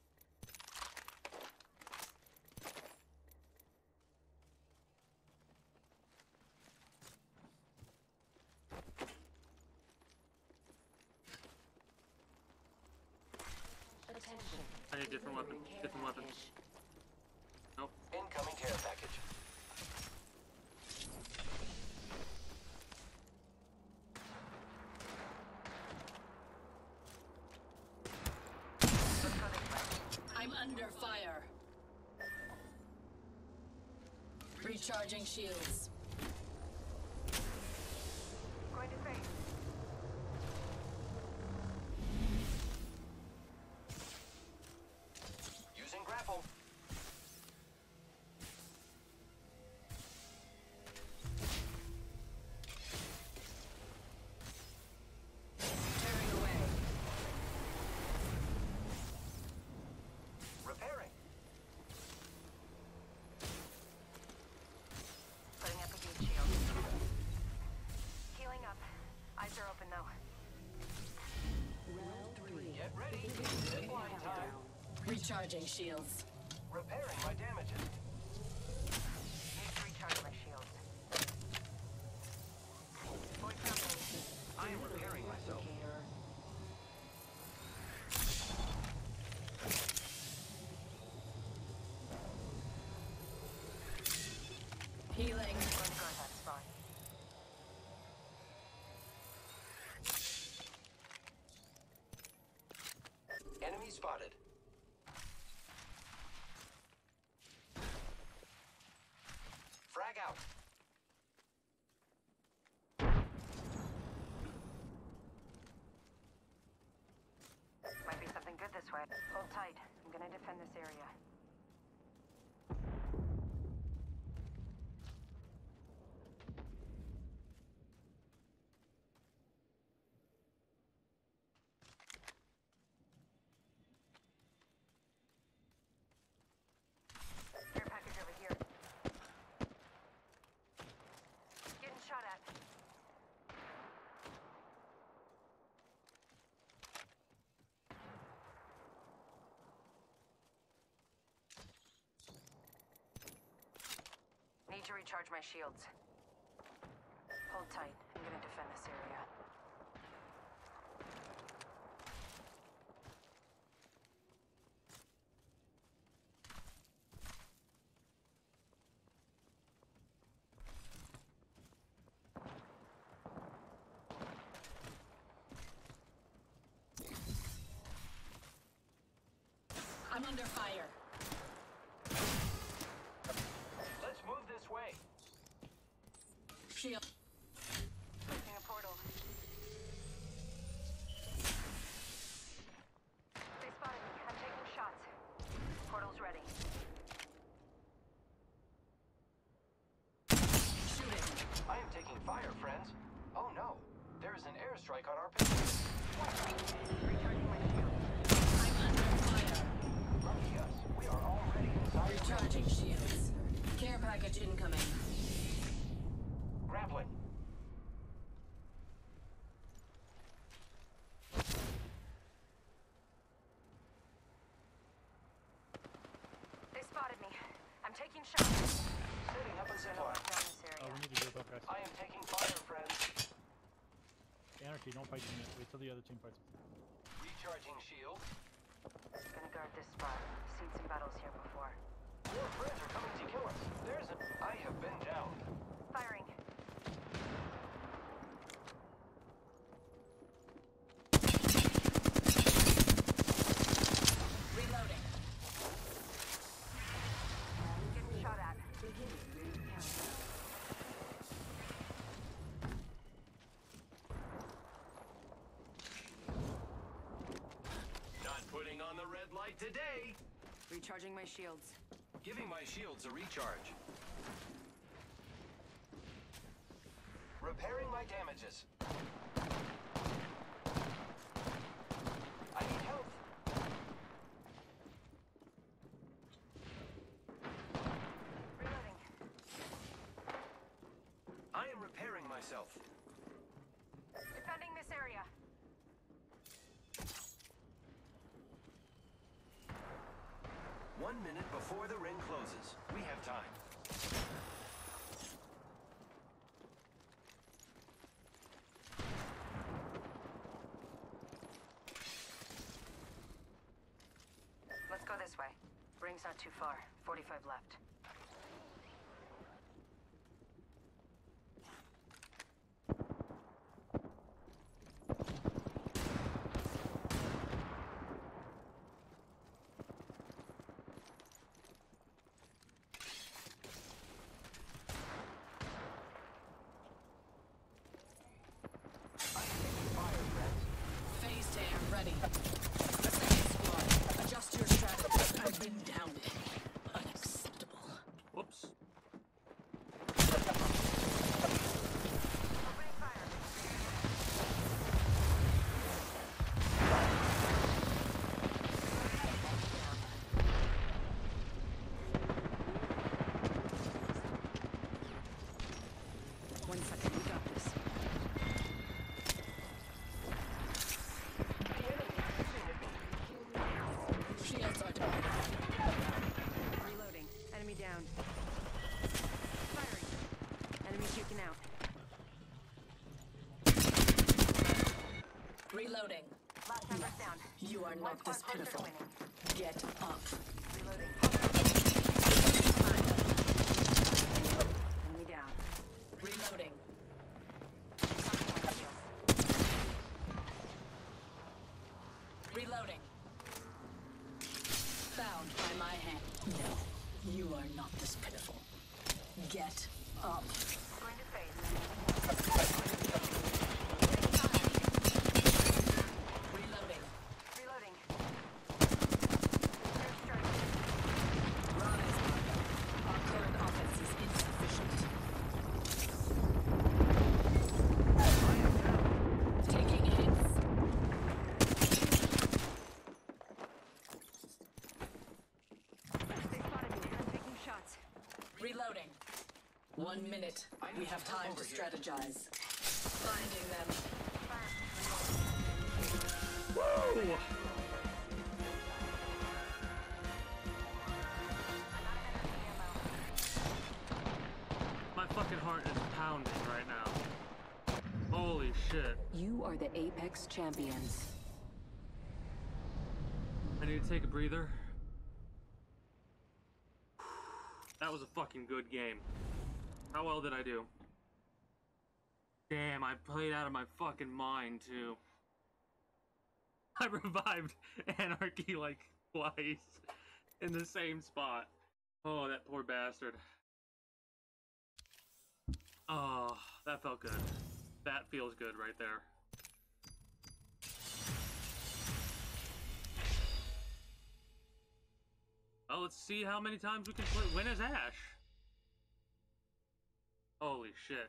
Attention. I need a different weapon. Different weapon. Nope. Incoming care package. I'm under fire. Recharging shields. Going to face. Using grapple. Tearing away. Repairing. Putting up a heat shield. Healing up. Eyes are open though. Round 3. Get ready. Zipline time. Recharging shields. Repairing my damages. Need to recharge my shields. Void company. I am repairing myself. Healing. Going to guard that spot. Enemy spotted. Frag out. Might be something good this way. Hold tight. I'm gonna defend this area. Care package over here. Getting shot at. Need to recharge my shields. Hold tight. I'm gonna defend this area. I'm under fire. Let's move this way. Shield. Placing a portal. They spotted me. I'm taking shots. Portal's ready. Shooting. I am taking fire, friends. Oh no. There is an airstrike on our position. Recharging my shield. I'm under fire. Lucky us. We are already inside. Recharging shields. Care package incoming. Grappling. They spotted me. Taking shots. Setting up a zipline. Down this area. Oh, we need to group up, guys. I am taking fire, friends. Anarchy, don't fight team yet. Wait till the other team fights. Recharging shield. Gonna guard this spot. Seen some battles here before. Your friends are coming to kill us. There's a... I have been down. Firing. Reloading. Getting shot at. Not putting on the red light today. Recharging my shields. Giving my shields a recharge. Repairing my damages. I need help. Reloading. I am repairing myself. Defending this area. 1 minute before the ring closes. We have time. Let's go this way. Ring's not too far. 45 left. Phase tear ready. Second squad, adjust your strategy. I've been down. Unacceptable. Whoops. Opening fire. One second, we got this. Shields are down. Reloading. Enemy down. Firing. Enemy taken out. Reloading. Last member's down. You are not this pitiful. Get up. Reloading. Enemy down. Reloading. Reloading. Found by my hand. No, you are not this pitiful. Get up. Going to phase. Reloading. Reloading. Rise, Marco. Our current offense is insufficient. Taking hits. They spotted me. I'm taking shots. Reloading. 1 minute. We have time to strategize. Finding them. Whoa! My fucking heart is pounding right now. Holy shit. You are the Apex champions. I need to take a breather. That was a fucking good game. How well did I do? Damn, I played out of my fucking mind, too. I revived Anarchy like twice in the same spot. Oh, that poor bastard. Oh, that felt good. That feels good right there. Oh, let's see how many times we can win as Ash. Holy shit.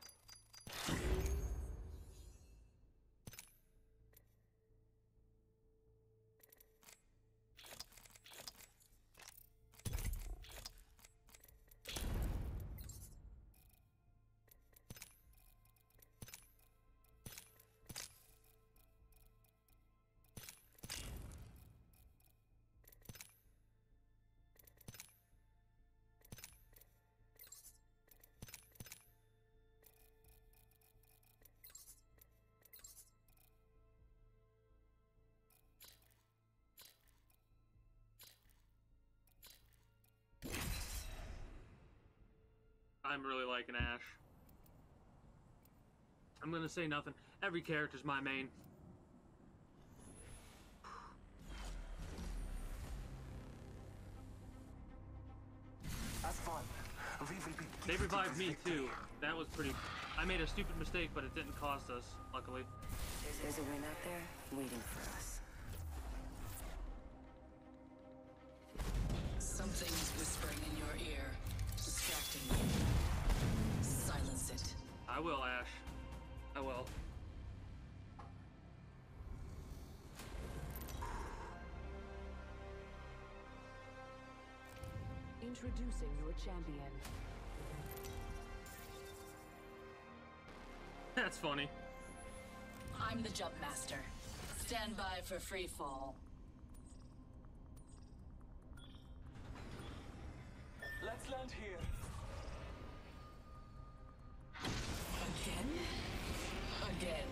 I'm really liking Ash. I'm gonna say nothing. Every character's my main. Have fun. We will be They revived me too. That was pretty... I made a stupid mistake, but it didn't cost us, luckily. There's a win out there waiting for us. Something's whispering in your ear, distracting you. Silence it. I will, Ash. I will. Introducing your champion. That's funny. I'm the jump master. Stand by for free fall. Let's land here. Again? Again.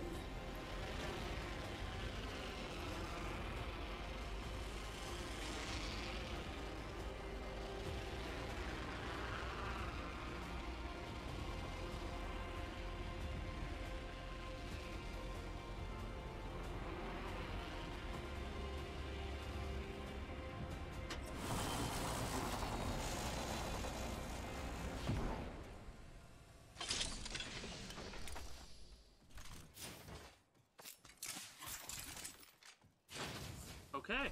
Okay.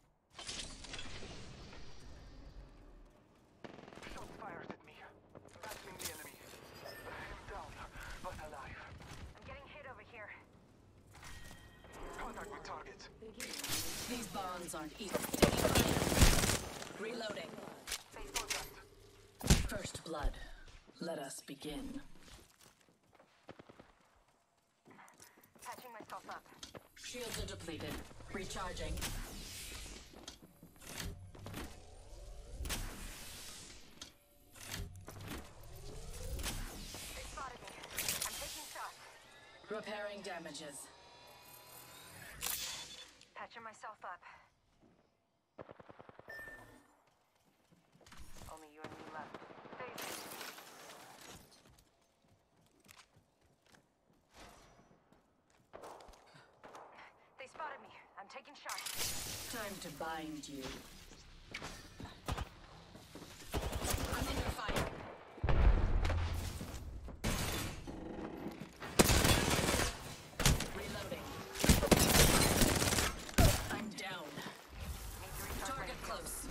Shots fired at me. Battling the enemy. I'm down, but alive. I'm getting hit over here. Contact with target. These bonds aren't easy. Taking fire. Reloading. Face contact. First blood. Let us begin. Patching myself up. Shields are depleted. Recharging. They spotted me. I'm taking shots. Repairing damages. Patching myself up. Only you and me left. Phasing. They spotted me. I'm taking shots. Time to bind you. I'm under fire. Reloading. I'm down. Target close.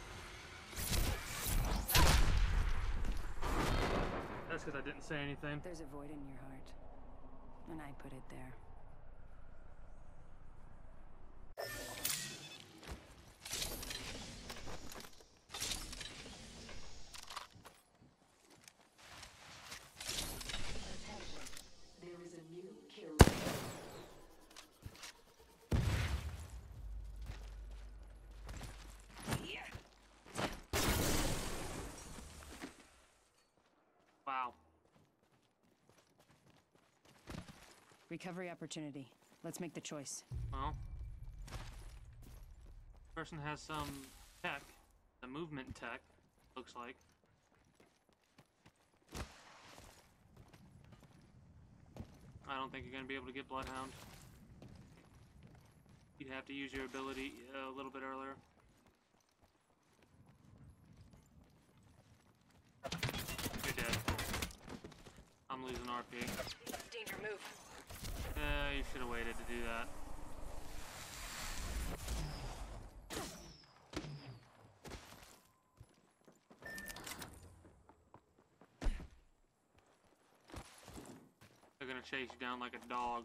That's because I didn't say anything. There's a void in your heart, and I put it there. There is a new kill. Wow. Recovery opportunity. Let's make the choice. Well, person has some tech, the movement tech, looks like. I don't think you're going to be able to get Bloodhound. You'd have to use your ability a little bit earlier. You're dead. I'm losing RP. Danger, move. You should have waited to do that. They're gonna chase you down like a dog.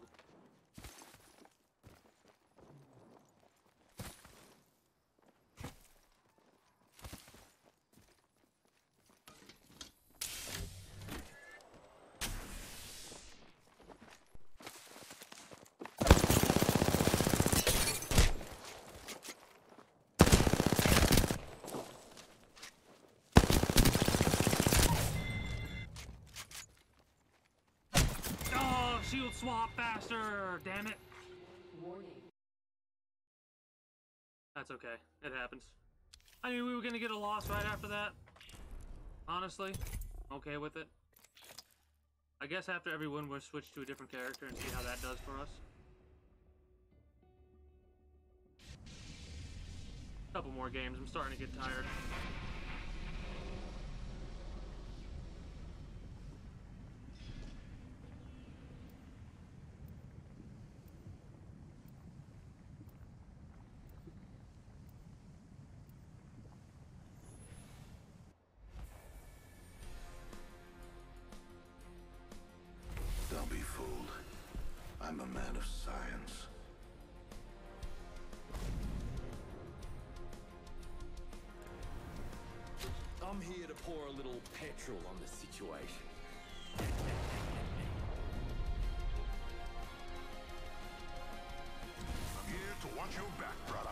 Oh, shield swap faster! Damn it! Warning. That's okay. It happens. I knew we were gonna get a loss right after that. Honestly. Okay with it. I guess after every win, we'll switch to a different character and see how that does for us. Couple more games. I'm starting to get tired. Don't be fooled. I'm a man of science. I'm here to pour a little petrol on the situation. I'm here to watch your back, brother.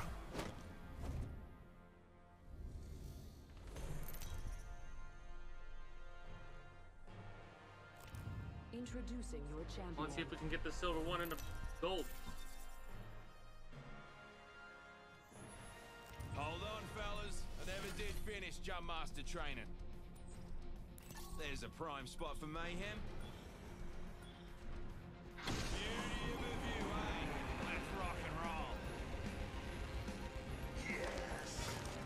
Introducing your champion. Let's see if we can get the silver one into gold. Hold on, fellas. I never did finish Jump Master training. There's a prime spot for mayhem. Beauty of a view, eh? Let's rock and roll. Yes.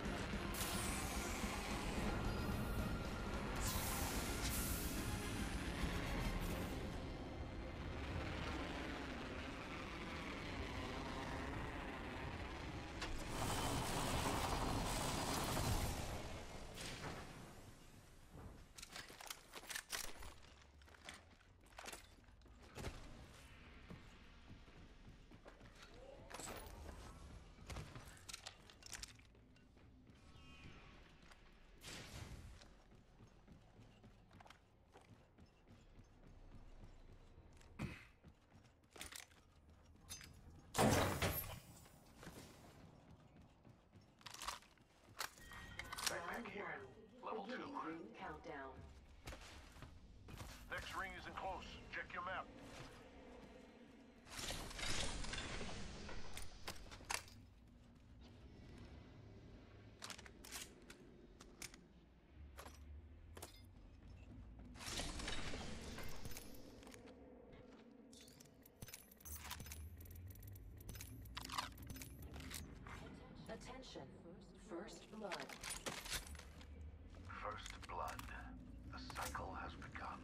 Level 2. Ring countdown. Next ring isn't close. Check your map. Attention. First blood. First blood. The cycle has begun.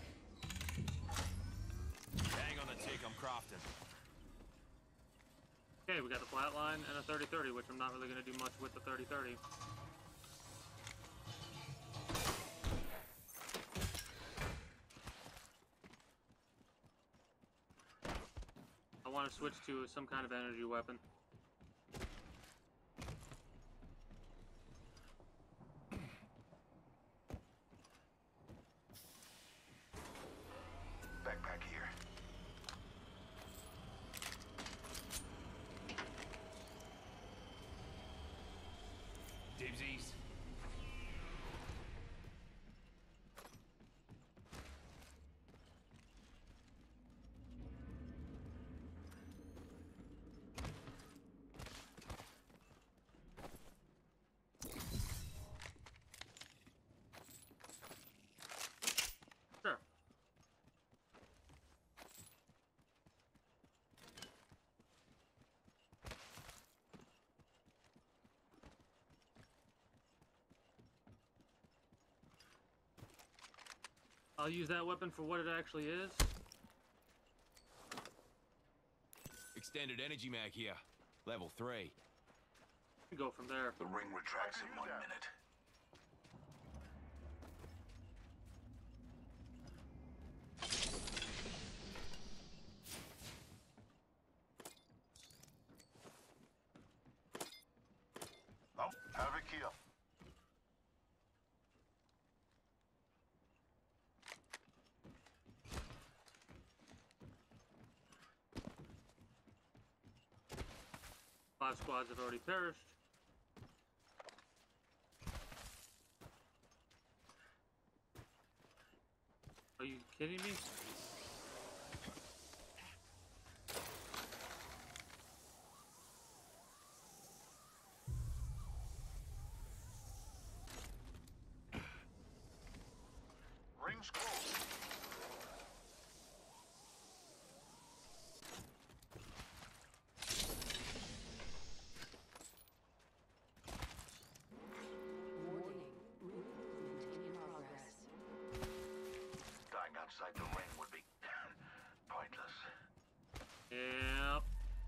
Hang on a tick, I'm crafting. Okay, we got the flatline and a 30-30, which I'm not really going to do much with the 30-30. I want to switch to some kind of energy weapon. Backpack here. Dibsies. Sure. I'll use that weapon for what it actually is. Extended energy mag here. Level 3. Go from there. The ring retracts in 1 minute. Oh, Havoc here. Five squads have already perished. Are you kidding me? inside the ring would be pointless. Yep.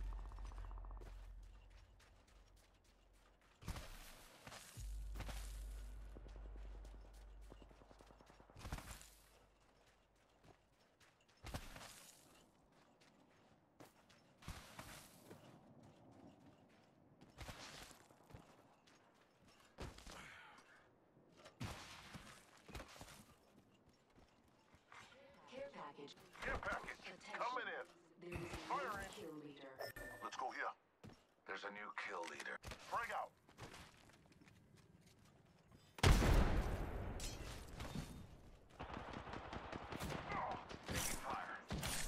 Care package. Care package. Coming in. There is a Firing. kill leader. Let's go here. There's a new kill leader. Frag out. Taking fire.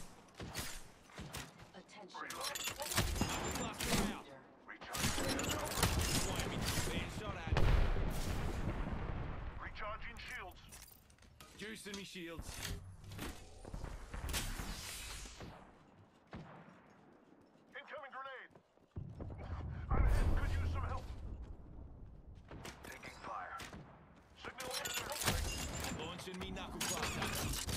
Attention. Reload. Leader. Recharging shields. Juicing me shields. Incoming grenade. I'm hit. Could use some help. Taking fire. Signal in there. Launching me knuckle cluster.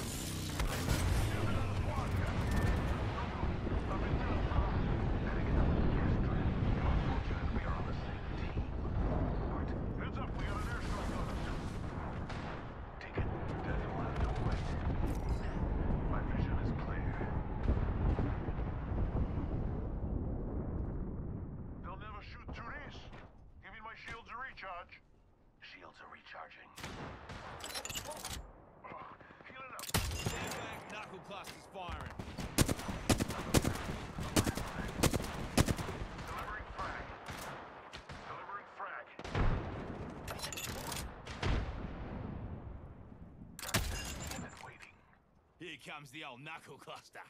We are on the same team. Right. Heads up, we got an airstrike on us. Take it. Death will have to wait. My vision is clear. They'll never shoot through these. Giving my shields a recharge. Shields are recharging. Healing up. Stand back, knuckle cluster's firing. Delivering frag. Delivering frag. Been waiting. Here comes the old knuckle cluster.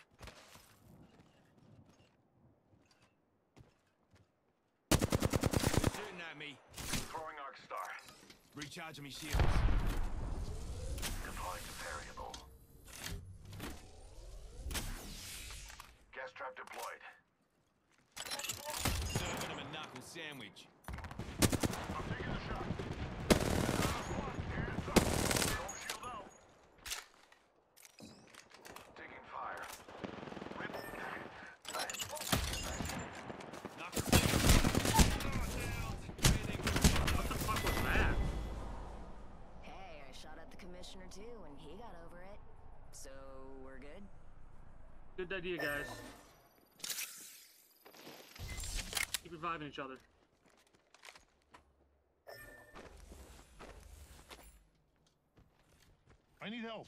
They're shooting at me. Throwing Arc Star. Recharging me shields. Deploying to variable. Gas trap deployed. Serving them a knuckle sandwich. I'm taking the shot. Here's up. Dome shield out. Taking fire. Rip. Knuckle What the fuck was that? Hey, I shot at the commissioner too, and he got over it. So, we're good? Good idea, guys. Keep reviving each other. I need help.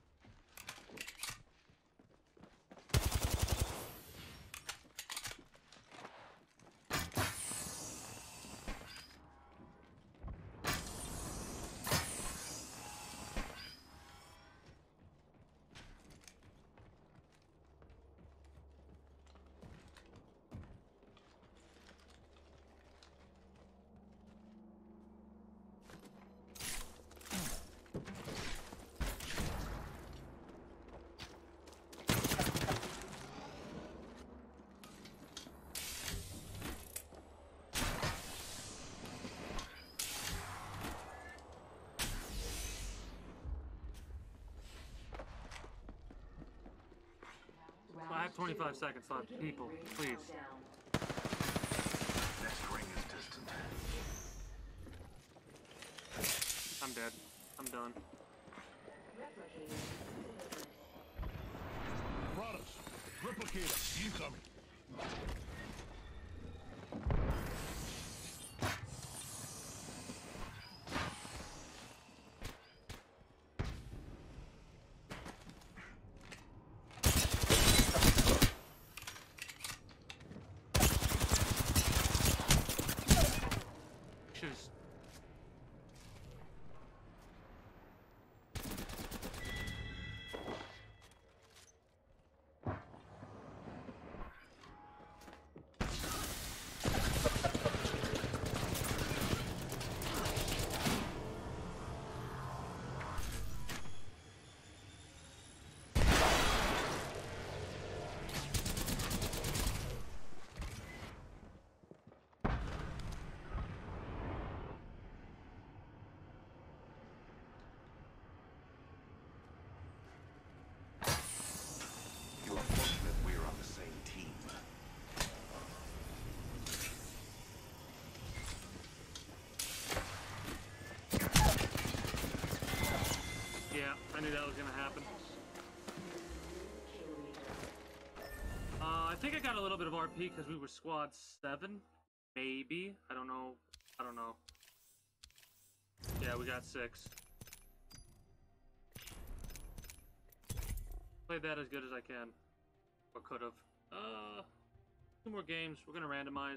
I have 25 seconds left. People, please. Next ring is distant. I'm dead. I'm done. Brothers, replicator, incoming. Should've... think I got a little bit of RP because we were squad 7, maybe. I don't know. I don't know. Yeah, we got 6. Played that as good as I can, or could have. 2 more games. We're gonna randomize.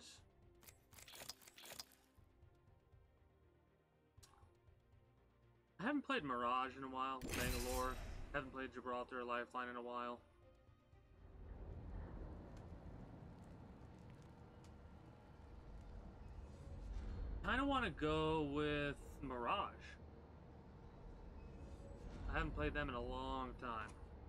I haven't played Mirage in a while. Bangalore. Haven't played Gibraltar or Lifeline in a while. Kind of want to go with Mirage. I haven't played them in a long time.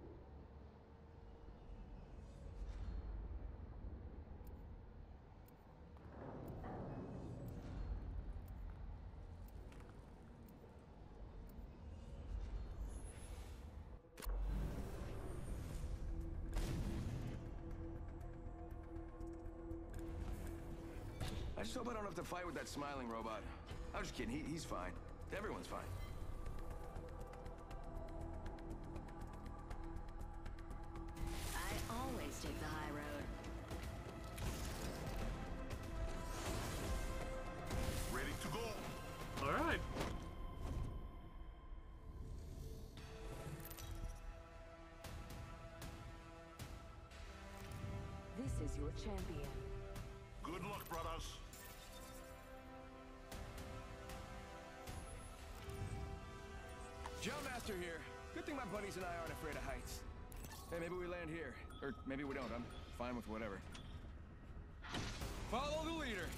I just hope I don't have to fight with that smiling robot. I'm just kidding. He's fine. Everyone's fine. I always take the high road. Ready to go. All right. This is your champion. Good luck, brothers. Jumpmaster here. Good thing my buddies and I aren't afraid of heights. Hey, maybe we land here. Or maybe we don't. I'm fine with whatever. Follow the leader.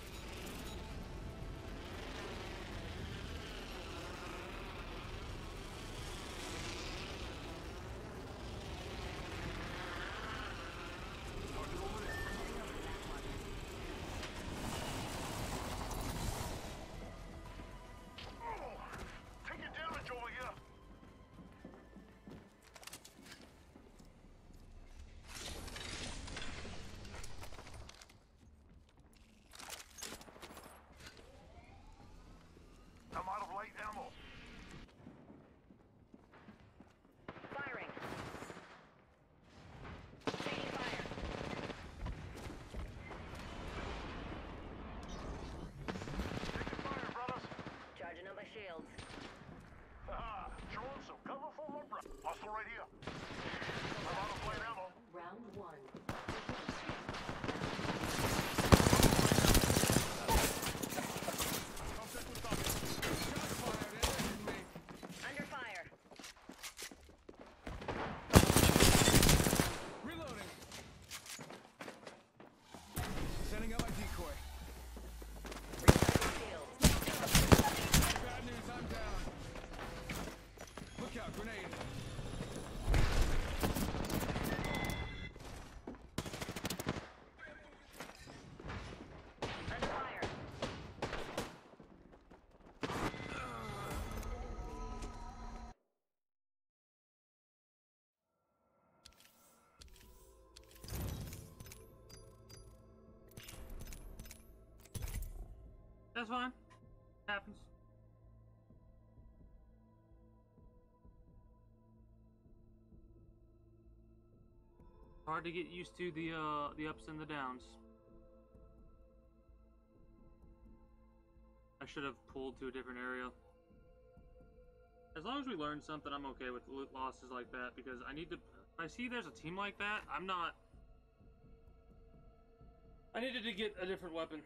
Hostile right here. I'm out of blade ammo. Round 1. Under fire. Reloading. Sending out my decoy. Bad news, I'm down. Look out, grenade. Under fire. That's fine. Happens. Hard to get used to the ups and the downs. I should have pulled to a different area. As long as we learn something, I'm okay with losses like that because I need to. If I see there's a team like that, I'm not. I needed to get a different weapon.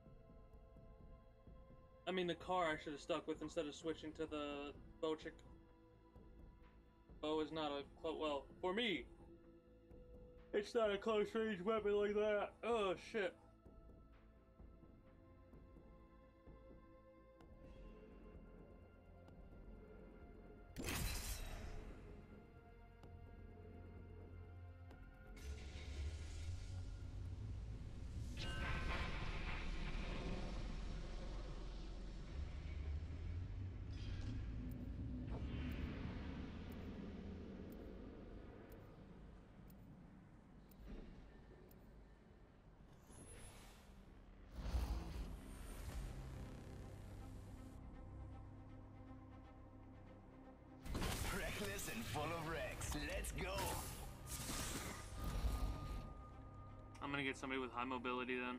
I mean, the car I should have stuck with instead of switching to the bow chick. Bow is not a well for me. It's not a close range weapon like that. Oh shit. And full of wrecks. Let's go. gonna get somebody with high mobility then.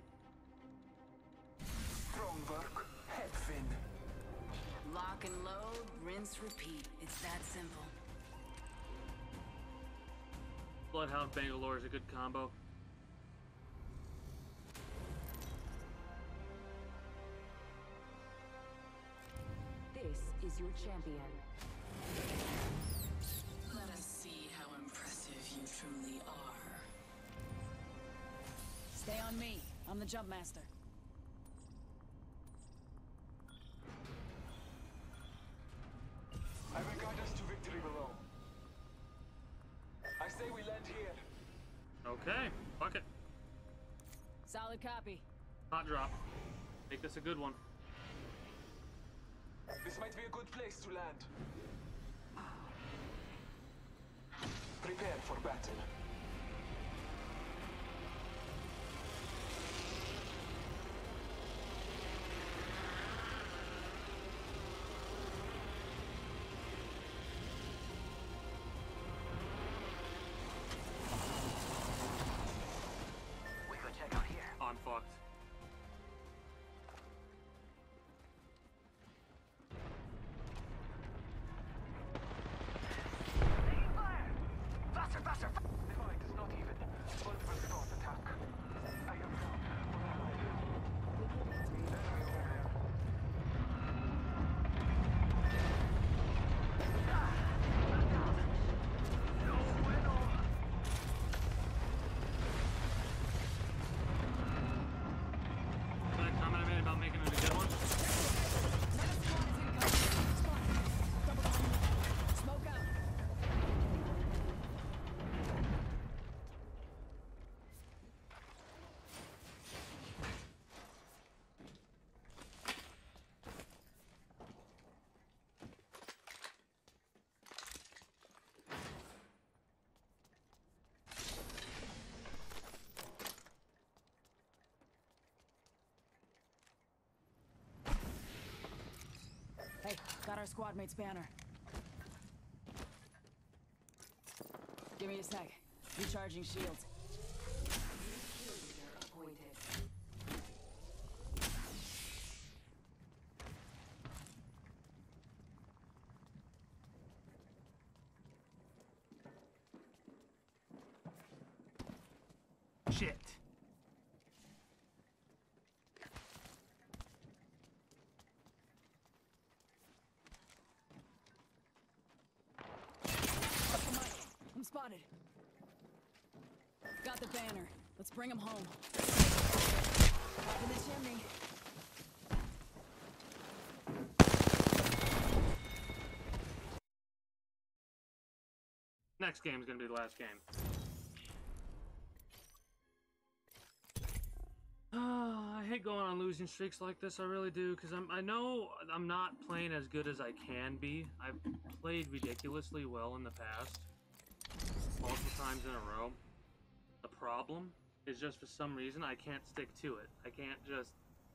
Strong work. Head fin. Lock and load, rinse, repeat. It's that simple. Bloodhound Bangalore is a good combo. This is your champion. Let us see how impressive you truly are. Stay on me. I'm the jump master. I will guide us to victory below. I say we land here. Okay, fuck it. Solid copy. Hot drop. Make this a good one. This might be a good place to land. Prepare for battle. We could check out here. I'm fucked. Faster, faster! The fight is not even. One will start attack. I am down. That comment I made about making it a good one? Smoke out. Hey, got our squad mate's banner. Give me a sec. Recharging shields. Leader appointed. Shit. I'm spotted. Got the banner. Let's bring him home. Up in the chimney. Next game is gonna be the last game. I hate going on losing streaks like this. I really do, because I know I'm not playing as good as I can be. I've played ridiculously well in the past, multiple times in a row. The problem is just for some reason I can't stick to it. I can't just.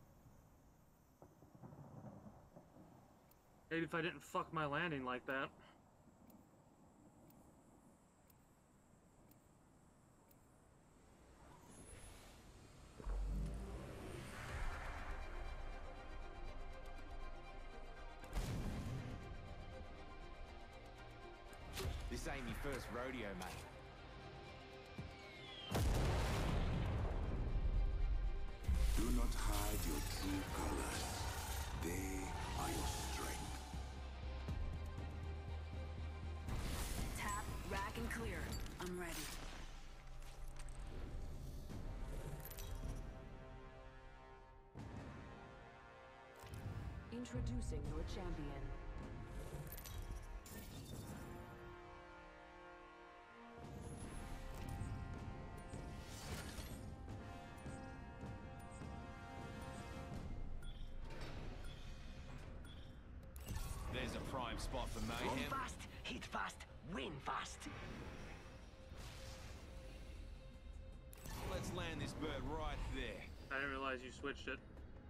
Maybe if I didn't fuck my landing like that. This ain't your first rodeo, mate. Do not hide your true colors. They are your strength. Tap, rack, and clear. I'm ready. Introducing your champion. There's a prime spot for mayhem. Fast, hit fast, win fast. Let's land this bird right there. I didn't realize you switched it.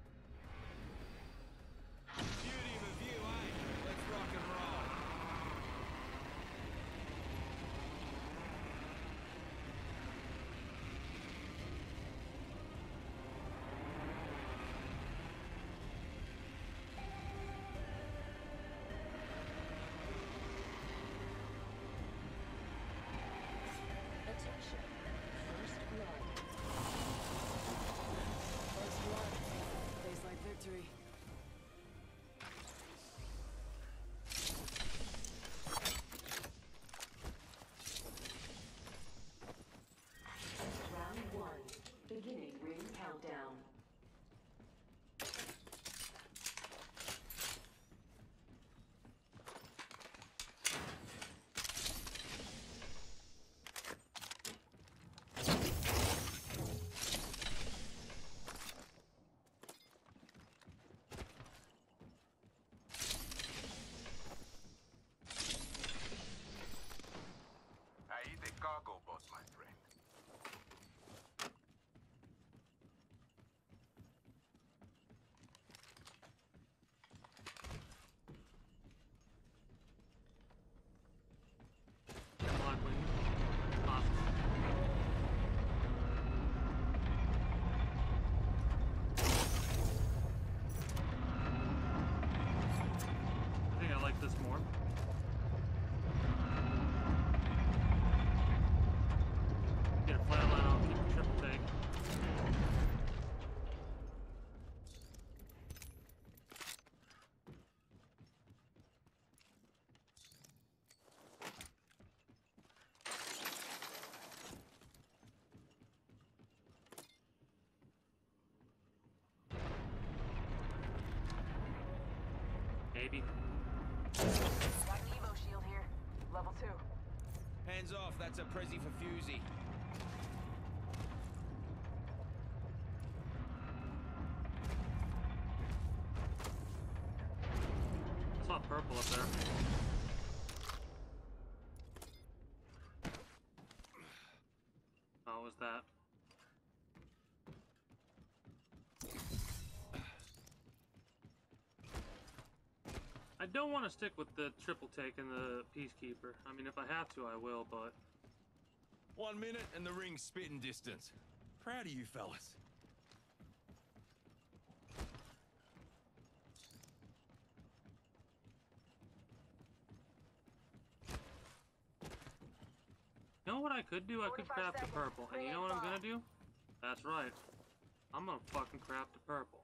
Beauty of a view, eh? Let's rock and roll. Cargo boat, my friend. Blackwing. Awesome. I think I like this more. Get a flatline, I'll keep the triple take. Maybe. Got an Evo shield here. Level 2. Hands off, that's a Prezi for Fusey. I saw purple up there. Oh, what was that? I don't want to stick with the triple take and the Peacekeeper. I mean, if I have to, I will, but... 1 minute and the ring's spitting distance. Proud of you fellas. You know what I could do? I could 45 craft a seconds. purple. And you know what I'm gonna do? That's right. I'm gonna fucking craft a purple.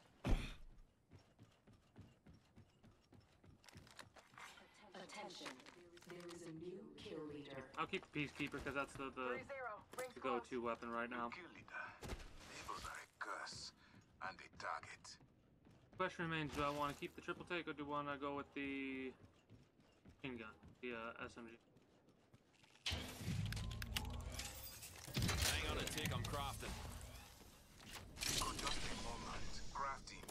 Attention. There is a new kill leader. I'll keep the Peacekeeper because that's the 3-0. Rings close. go-to weapon right now. Kill leader. Evils are a curse and a target. Question remains, do I want to keep the triple take or do I want to go with the machine gun, the SMG? Hang on a tick, I'm crafting. For just a moment. Crafting.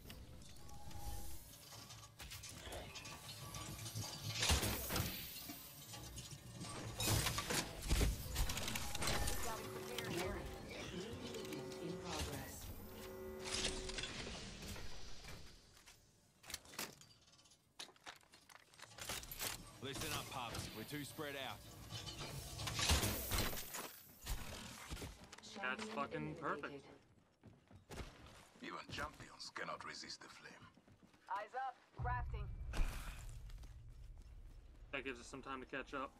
Warning. New movement in progress. Listen up, pups. We're too spread out. That's fucking perfect. Even champions cannot resist the flame. Eyes up. Crafting. That gives us some time to catch up.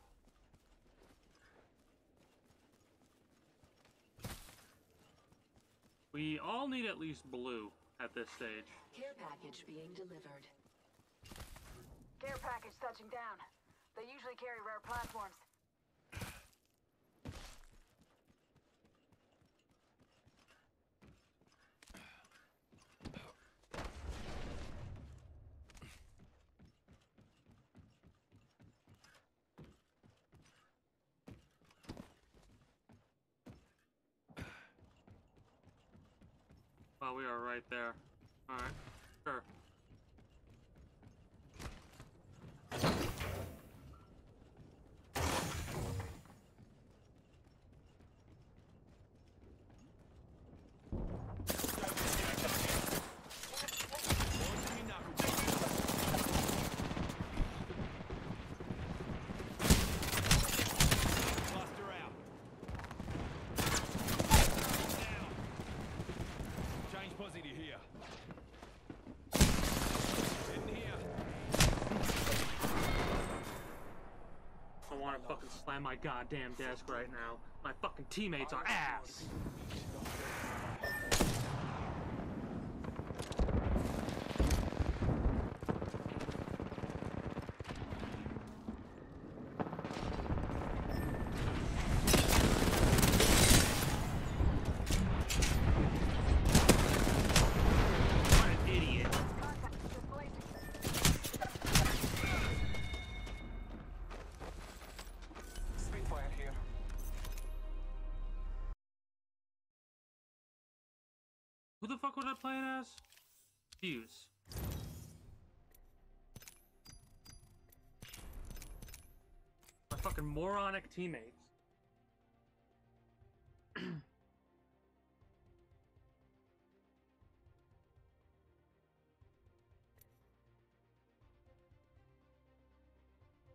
We all need at least blue at this stage. Care package being delivered. Care package touching down. They usually carry rare platforms. Well, we are right there. Alright, sure. Cluster out. Change posse to here. In here. I want to fucking slam my goddamn desk right now. My fucking teammates are ass! What an idiot. Spitfire here. Who the fuck was I playing as? Fuse. My fucking moronic teammates.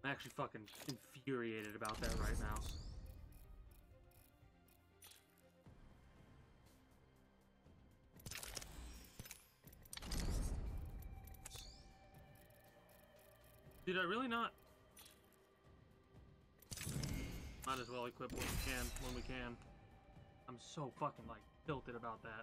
I'm actually fucking infuriated about that right now. Did I really not? Might as well equip what we can when we can. I'm so fucking like tilted about that.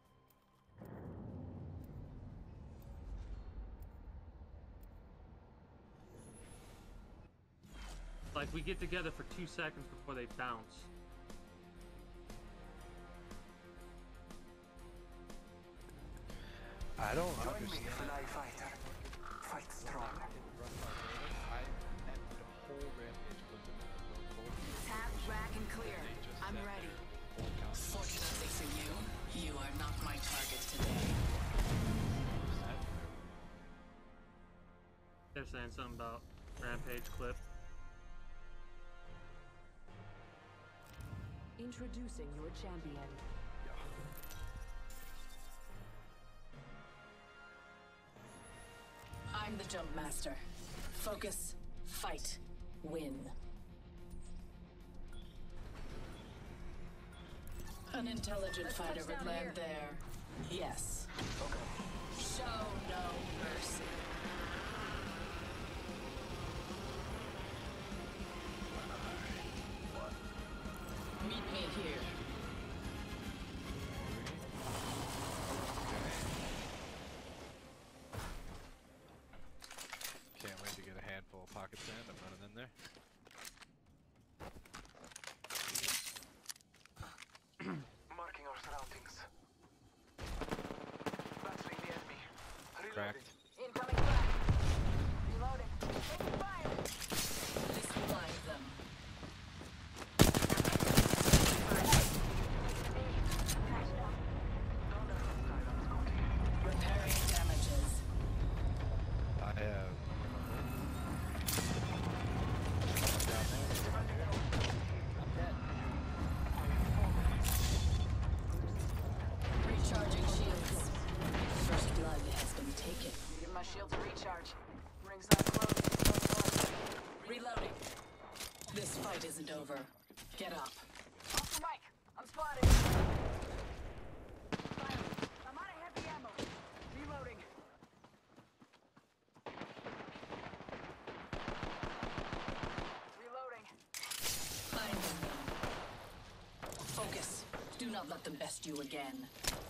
Like we get together for 2 seconds before they bounce. I don't Join understand. me, Fly Fighter. Fight strong. Tap, rack, and clear. I'm ready. Fortunately for you, you are not my target today. They're saying something about Rampage clip. Introducing your champion. I'm the jump master. Focus, fight, win. An intelligent fighter would land there. Yes. Show no mercy. Meet me here. Can't wait to get a handful of pocket sand. I'm running in there. Marking our surroundings. Battling the enemy. Reloading. Cracked. Incoming flash. Reloading. Taking fire. This will blind them. Repairing damages. I have. Recharging shields. First blood has been taken. Give my shield to recharge. Rings not close. Reloading. This fight isn't over. Get up. Off the mic. I'm spotted. Fire. I'm out of heavy ammo. Reloading. Reloading. Finding them. Focus. Do not let them best you again.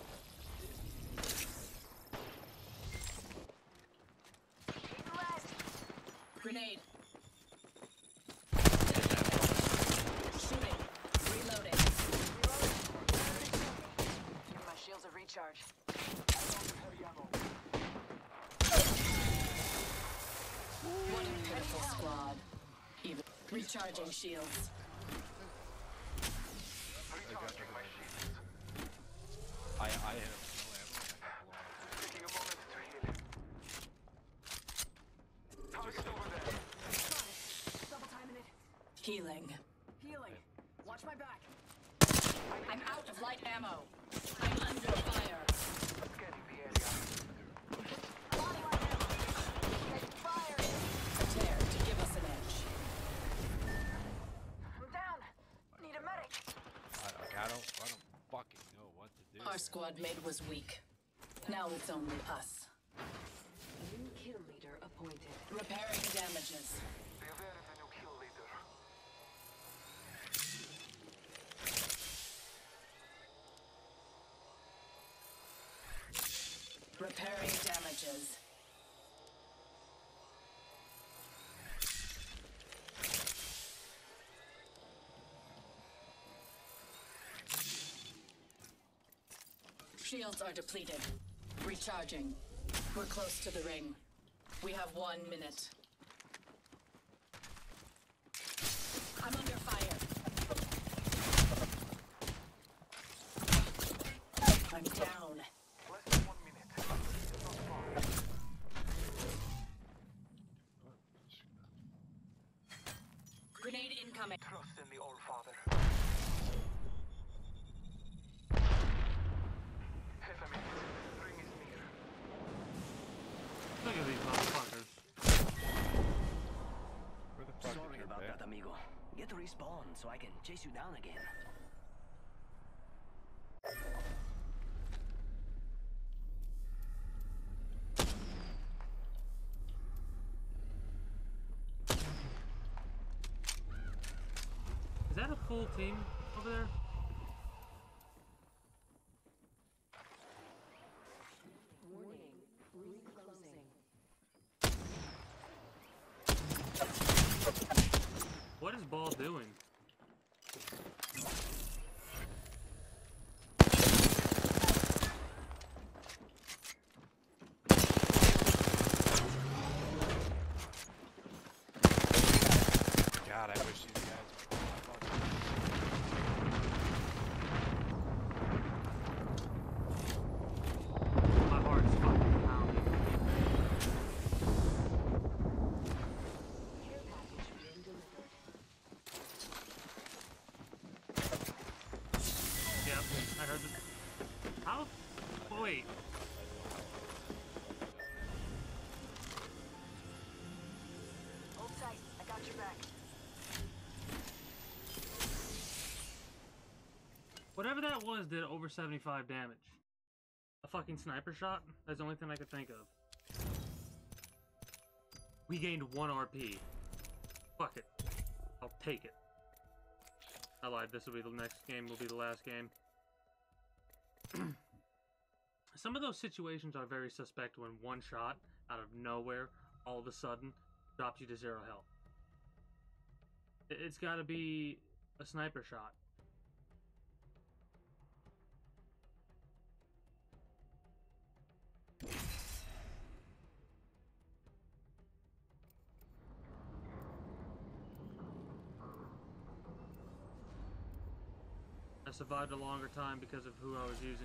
Grenade. Shooting. Reloading. Give my shields a recharge. What a pitiful squad. Even recharging shields. I have no ammo. Taking a moment to heal. Target over there. Double timing it. Healing. Healing. Watch my back. I'm out of light ammo. I'm under fire. Scanning the area. Fire. Prepare to give us an edge. I'm down. Need a medic. I don't fucking know what to do. Our squad mate was weak. Now it's only us. New kill leader appointed. Repairing damages. There is a new kill leader. Repairing damages. Shields are depleted. Recharging. We're close to the ring. We have 1 minute. I'm under fire. I'm down. Less than 1 minute. It's not far. Grenade incoming. Trust in the All-Father. Half a minute. Ring is near. Look at these motherfuckers. respawn so I can chase you down again. Is that a full team over there? Warning. Ring closing. What is Ball doing? God, I wish these guys would My heart's fucking pounding. Care package being delivered. Yep, I heard this. How? Oh, wait. Hold tight. I got your back. Whatever that was did over 75 damage. A fucking sniper shot? That's the only thing I could think of. We gained 1 RP. Fuck it. I'll take it. I lied. This will be the next game. Will be the last game. Some of those situations are very suspect when one shot out of nowhere, all of a sudden, drops you to 0 health. It's got to be a sniper shot. I survived a longer time because of who I was using.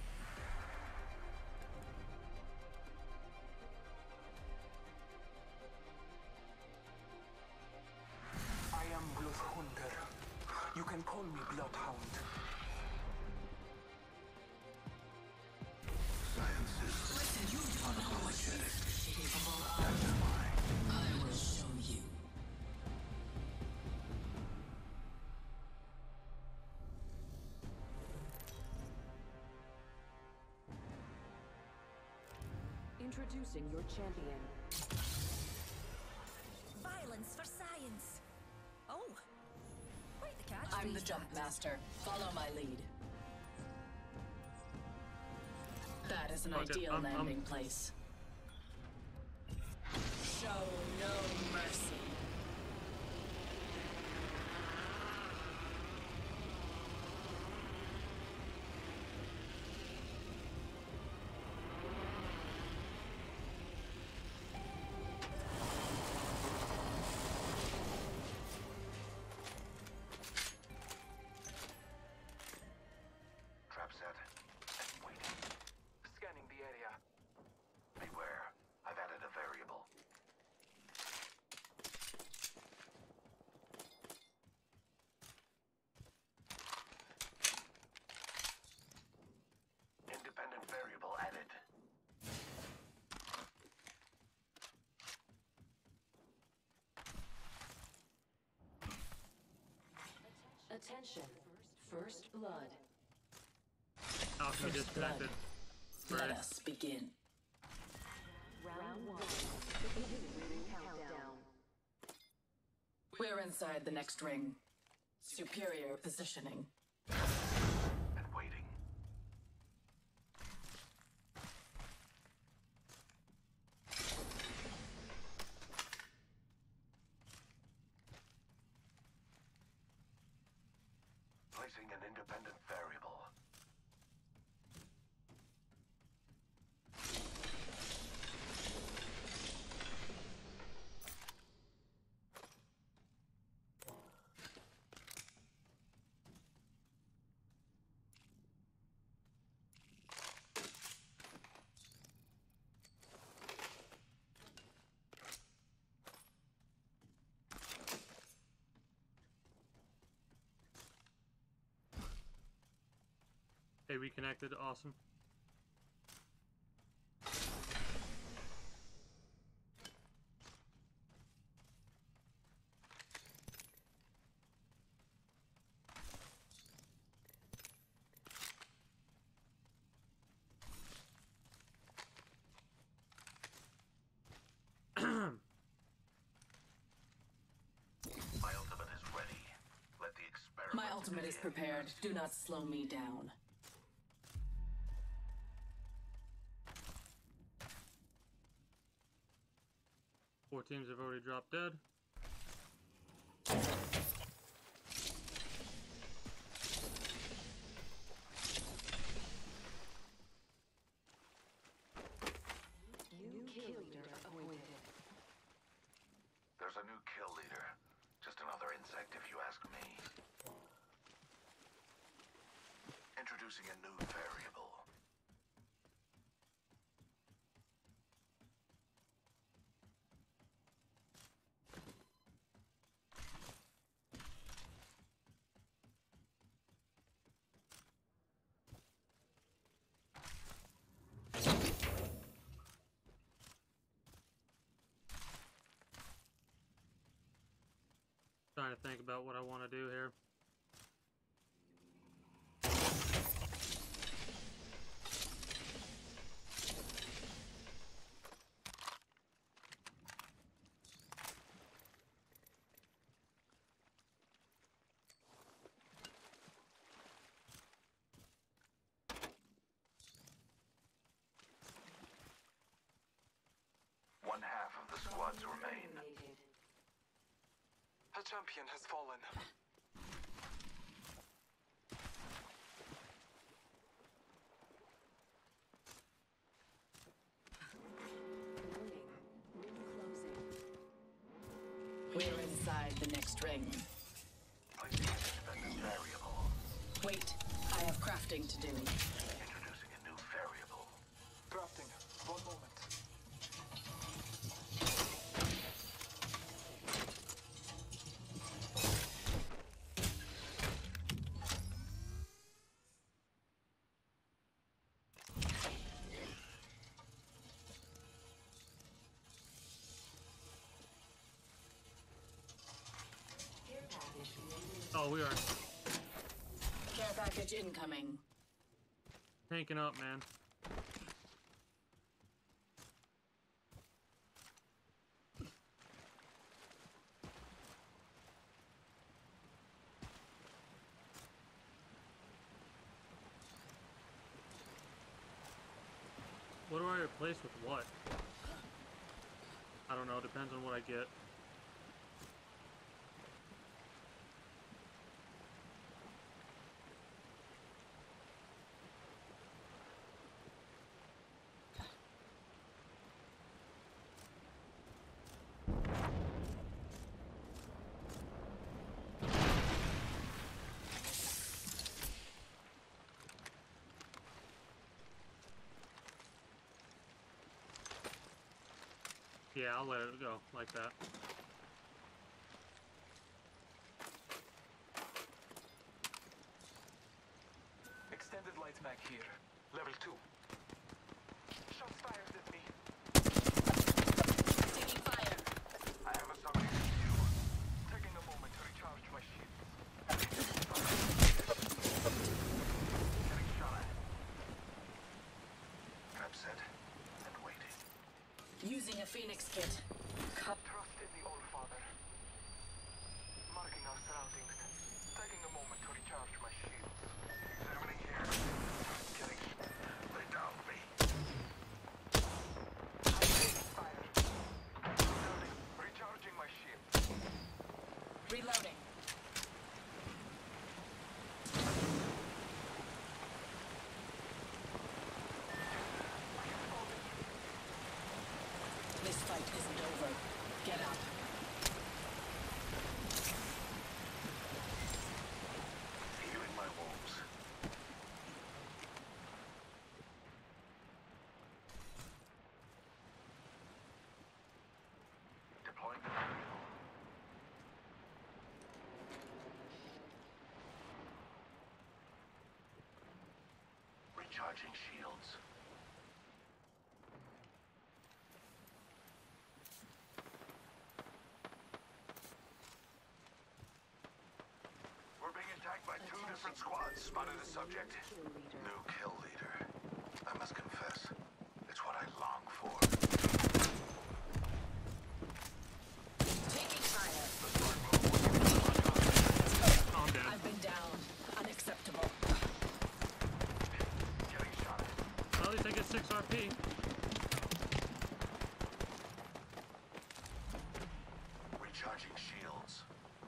I am Bloodhunter. You can call me Bloodhound. Listen, you don't know what she's capable of. I will show you. Introducing your champion. Violence for science. Oh. Wait, the catch. I'm the jump master. Follow my lead. That is an Okay, ideal landing place. Show no mercy. Trap set. And waiting. Scanning the area. Beware. I've added a variable. Independent variable added. Attention. First blood. Alchemy disconnected. Let Right. us begin. Round 1. Beginning countdown. We're inside the next ring. Superior positioning. And waiting. Placing an independent variable. They reconnected. Awesome. My ultimate is prepared. Do not slow me down. Four teams have already dropped dead. New kill leader appointed. There's a new kill leader. Just another insect if you ask me. Introducing a new variable. Trying to think about what I want to do here. One half of the squads remain. A champion has fallen. We're inside the next ring. Wait, I have crafting to do. Introducing a new variable. Crafting. One moment. Oh, we are Care package incoming. tanking up, man. What do I replace with what? I don't know, depends on what I get. Yeah, I'll let it go like that. Extended light mag here. Level 2. Shots fired at me. Taking fire. I have a subject in view. Taking a moment to recharge my shields. Getting shot at. Trap set and waiting. Using a Phoenix kit. Trust in the All Father. Marking our surroundings. Taking a moment to recharge my shields. Examining here. Getting lay down me. Fire. Reloading. Recharging my shields. Reloading. This fight isn't over. Get up. Healing my wounds. Deploying the variable. Recharging shields. We're being attacked by two different squads. Spotted a subject. New kill leader. I must confess, it's what I long for. Taking fire. Oh, I'm dead. I've been HP. Recharging shields.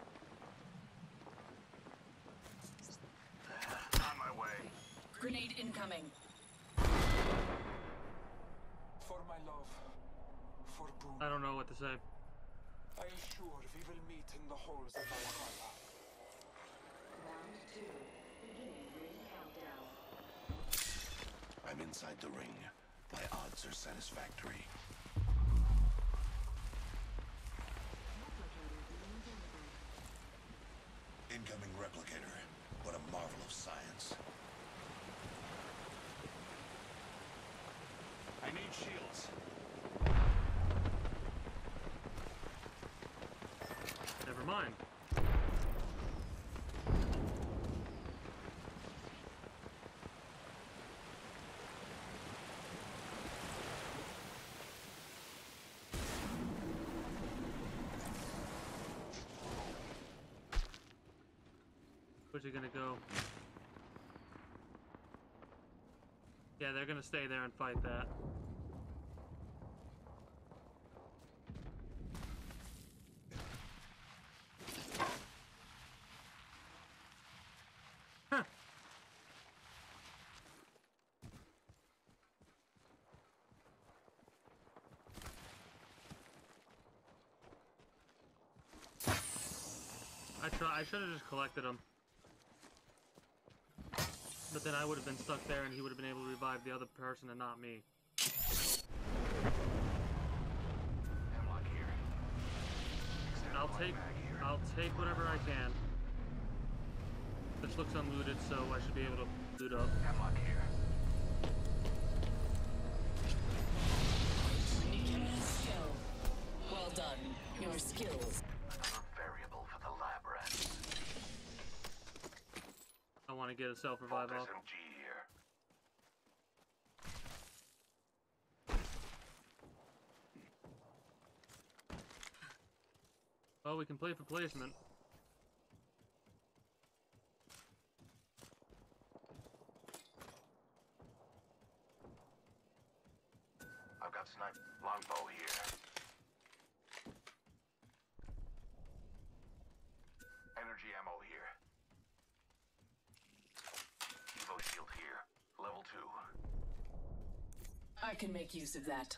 On my way. Grenade incoming. For my love. For Boone. I don't know what to say. I assure we will meet in the halls of Valhalla. Round 2. Beginning ring countdown. I'm inside the ring. My odds are satisfactory. Incoming replicator. What a marvel of science. I need shields. Never mind. Where's he gonna go? Yeah, they're gonna stay there and fight that. Huh. I should have just collected him. But then I would have been stuck there and he would have been able to revive the other person and not me. Hemlock here. I'll take whatever I can. This looks unlooted, so I should be able to loot up. Hemlock here. Skill. Well done. Your skills. Another variable for the lab rats. I want to get a self-revive off. SMG here. Well, we can play for placement. I've got snipe longbow here. Energy ammo here. Evo shield here. Level 2. I can make use of that.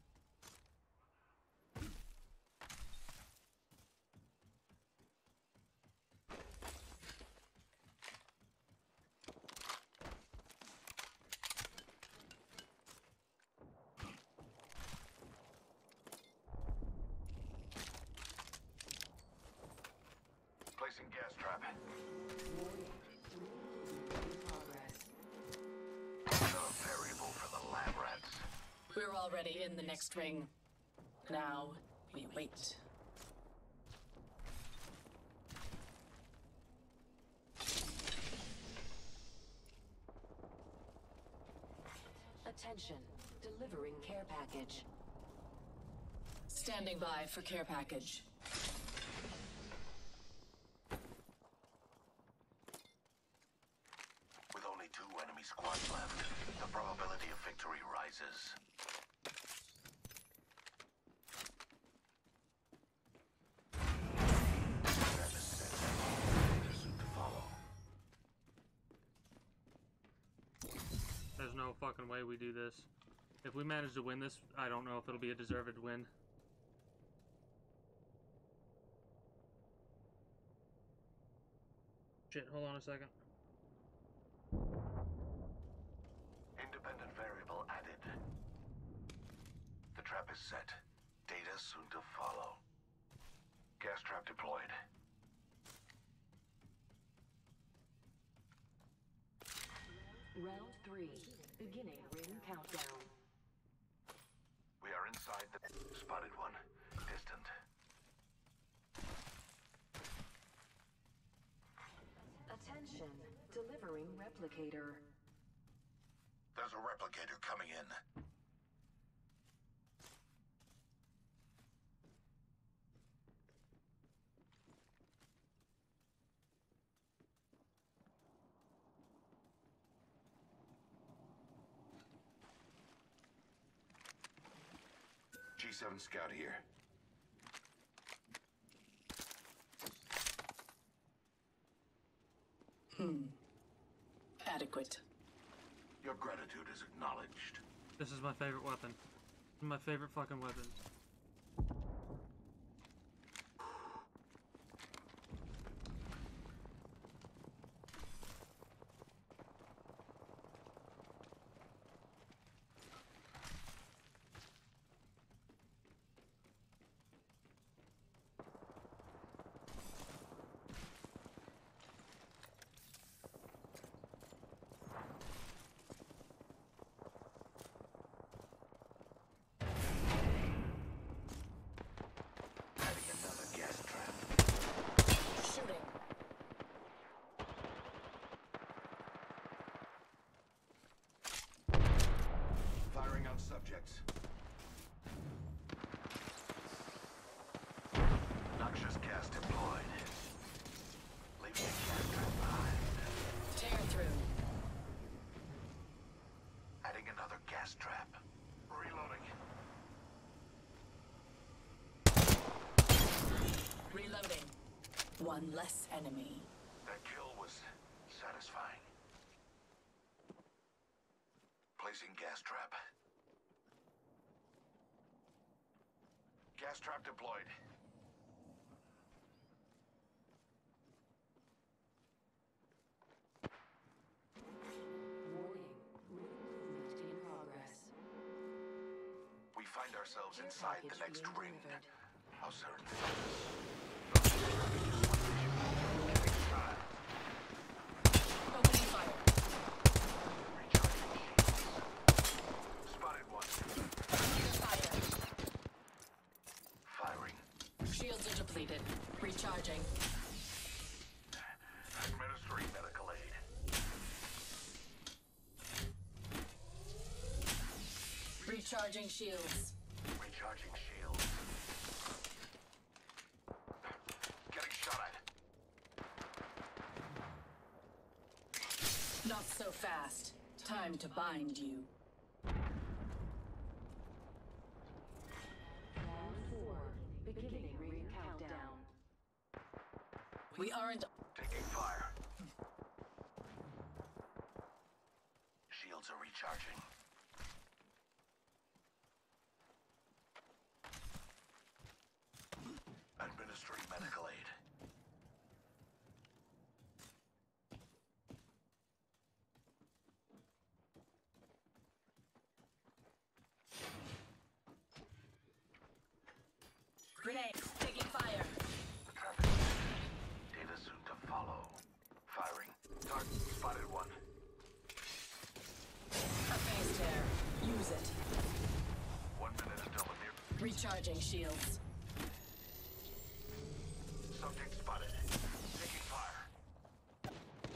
Placing gas trap. Another variable for the lab rats. We're already in the next ring. Now, we wait. Attention. Delivering care package. Standing by for care package. With only 2 enemy squads left, the probability of victory rises. Trap is set. Data soon to follow. There's no fucking way we do this. If we manage to win this, I don't know if it'll be a deserved win. Shit, hold on a second. Independent variable added. The trap is set. Data soon to follow. Gas trap deployed. Round 3. Beginning ring countdown. We are inside the... Spotted one. Distant. Attention. Delivering replicator. There's a replicator coming in. G7 Scout here. Adequate. Your gratitude is acknowledged. This is my favorite weapon. My favorite fucking weapon. Subjects. Noxious gas deployed. Leaving a gas trap behind. Tear through. Adding another gas trap. Reloading. Reloading. One less enemy. That kill was satisfying. Placing gas trap. Gas trap deployed. Warning. Movement in progress. We find ourselves inside the next ring. How certain? Opening fire. Spotted one. Fire. Firing. Shields are depleted. Recharging. Administering medical aid. Recharging shields. Recharging shields. Getting shot at. Not so fast. Time to bind you. Round 4. Beginning ring countdown. We aren't... Taking fire. Shields are recharging. Administering medical aid. Grenade. Taking fire. Traffic. Data soon to follow. Firing. Target spotted one. A phase tear. Use it. 1 minute until the near. Recharging shields. Subject spotted. Taking fire.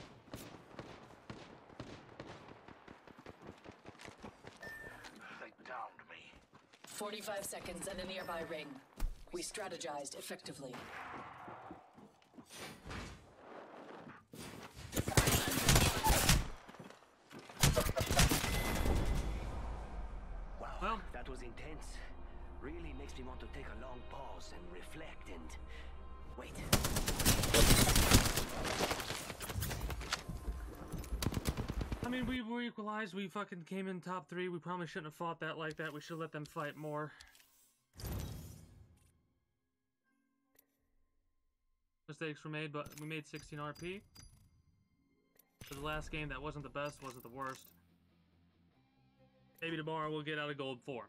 They downed me. 45 seconds and a nearby ring. We strategized effectively. Wow, that was intense. Really makes me want to take a long pause and reflect and... wait. I mean, we were equalized. We fucking came in top 3. We probably shouldn't have fought that like that. We should let them fight more. Mistakes were made, but we made 16 RP. For the last game, that wasn't the best, wasn't the worst. Maybe tomorrow we'll get out of gold 4.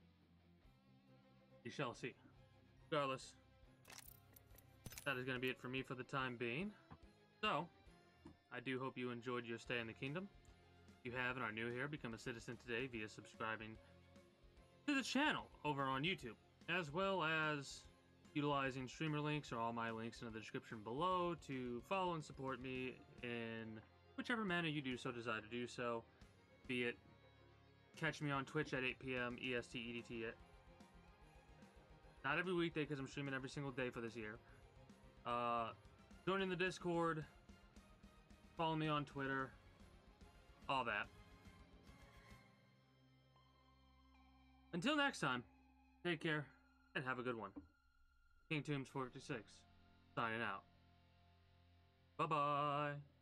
You shall see. Regardless, that is going to be it for me for the time being. So, I do hope you enjoyed your stay in the kingdom. If you have and are new here, become a citizen today via subscribing to the channel over on YouTube, as well as utilizing streamer links or all my links in the description below to follow and support me in whichever manner you do so desire to do so, be it catch me on Twitch at 8 p.m. EST EDT. Not every weekday because I'm streaming every single day for this year. Join in the Discord, follow me on Twitter, all that. Until next time, Take care, and have a good one. King Tombs 456, signing out. Bye-bye.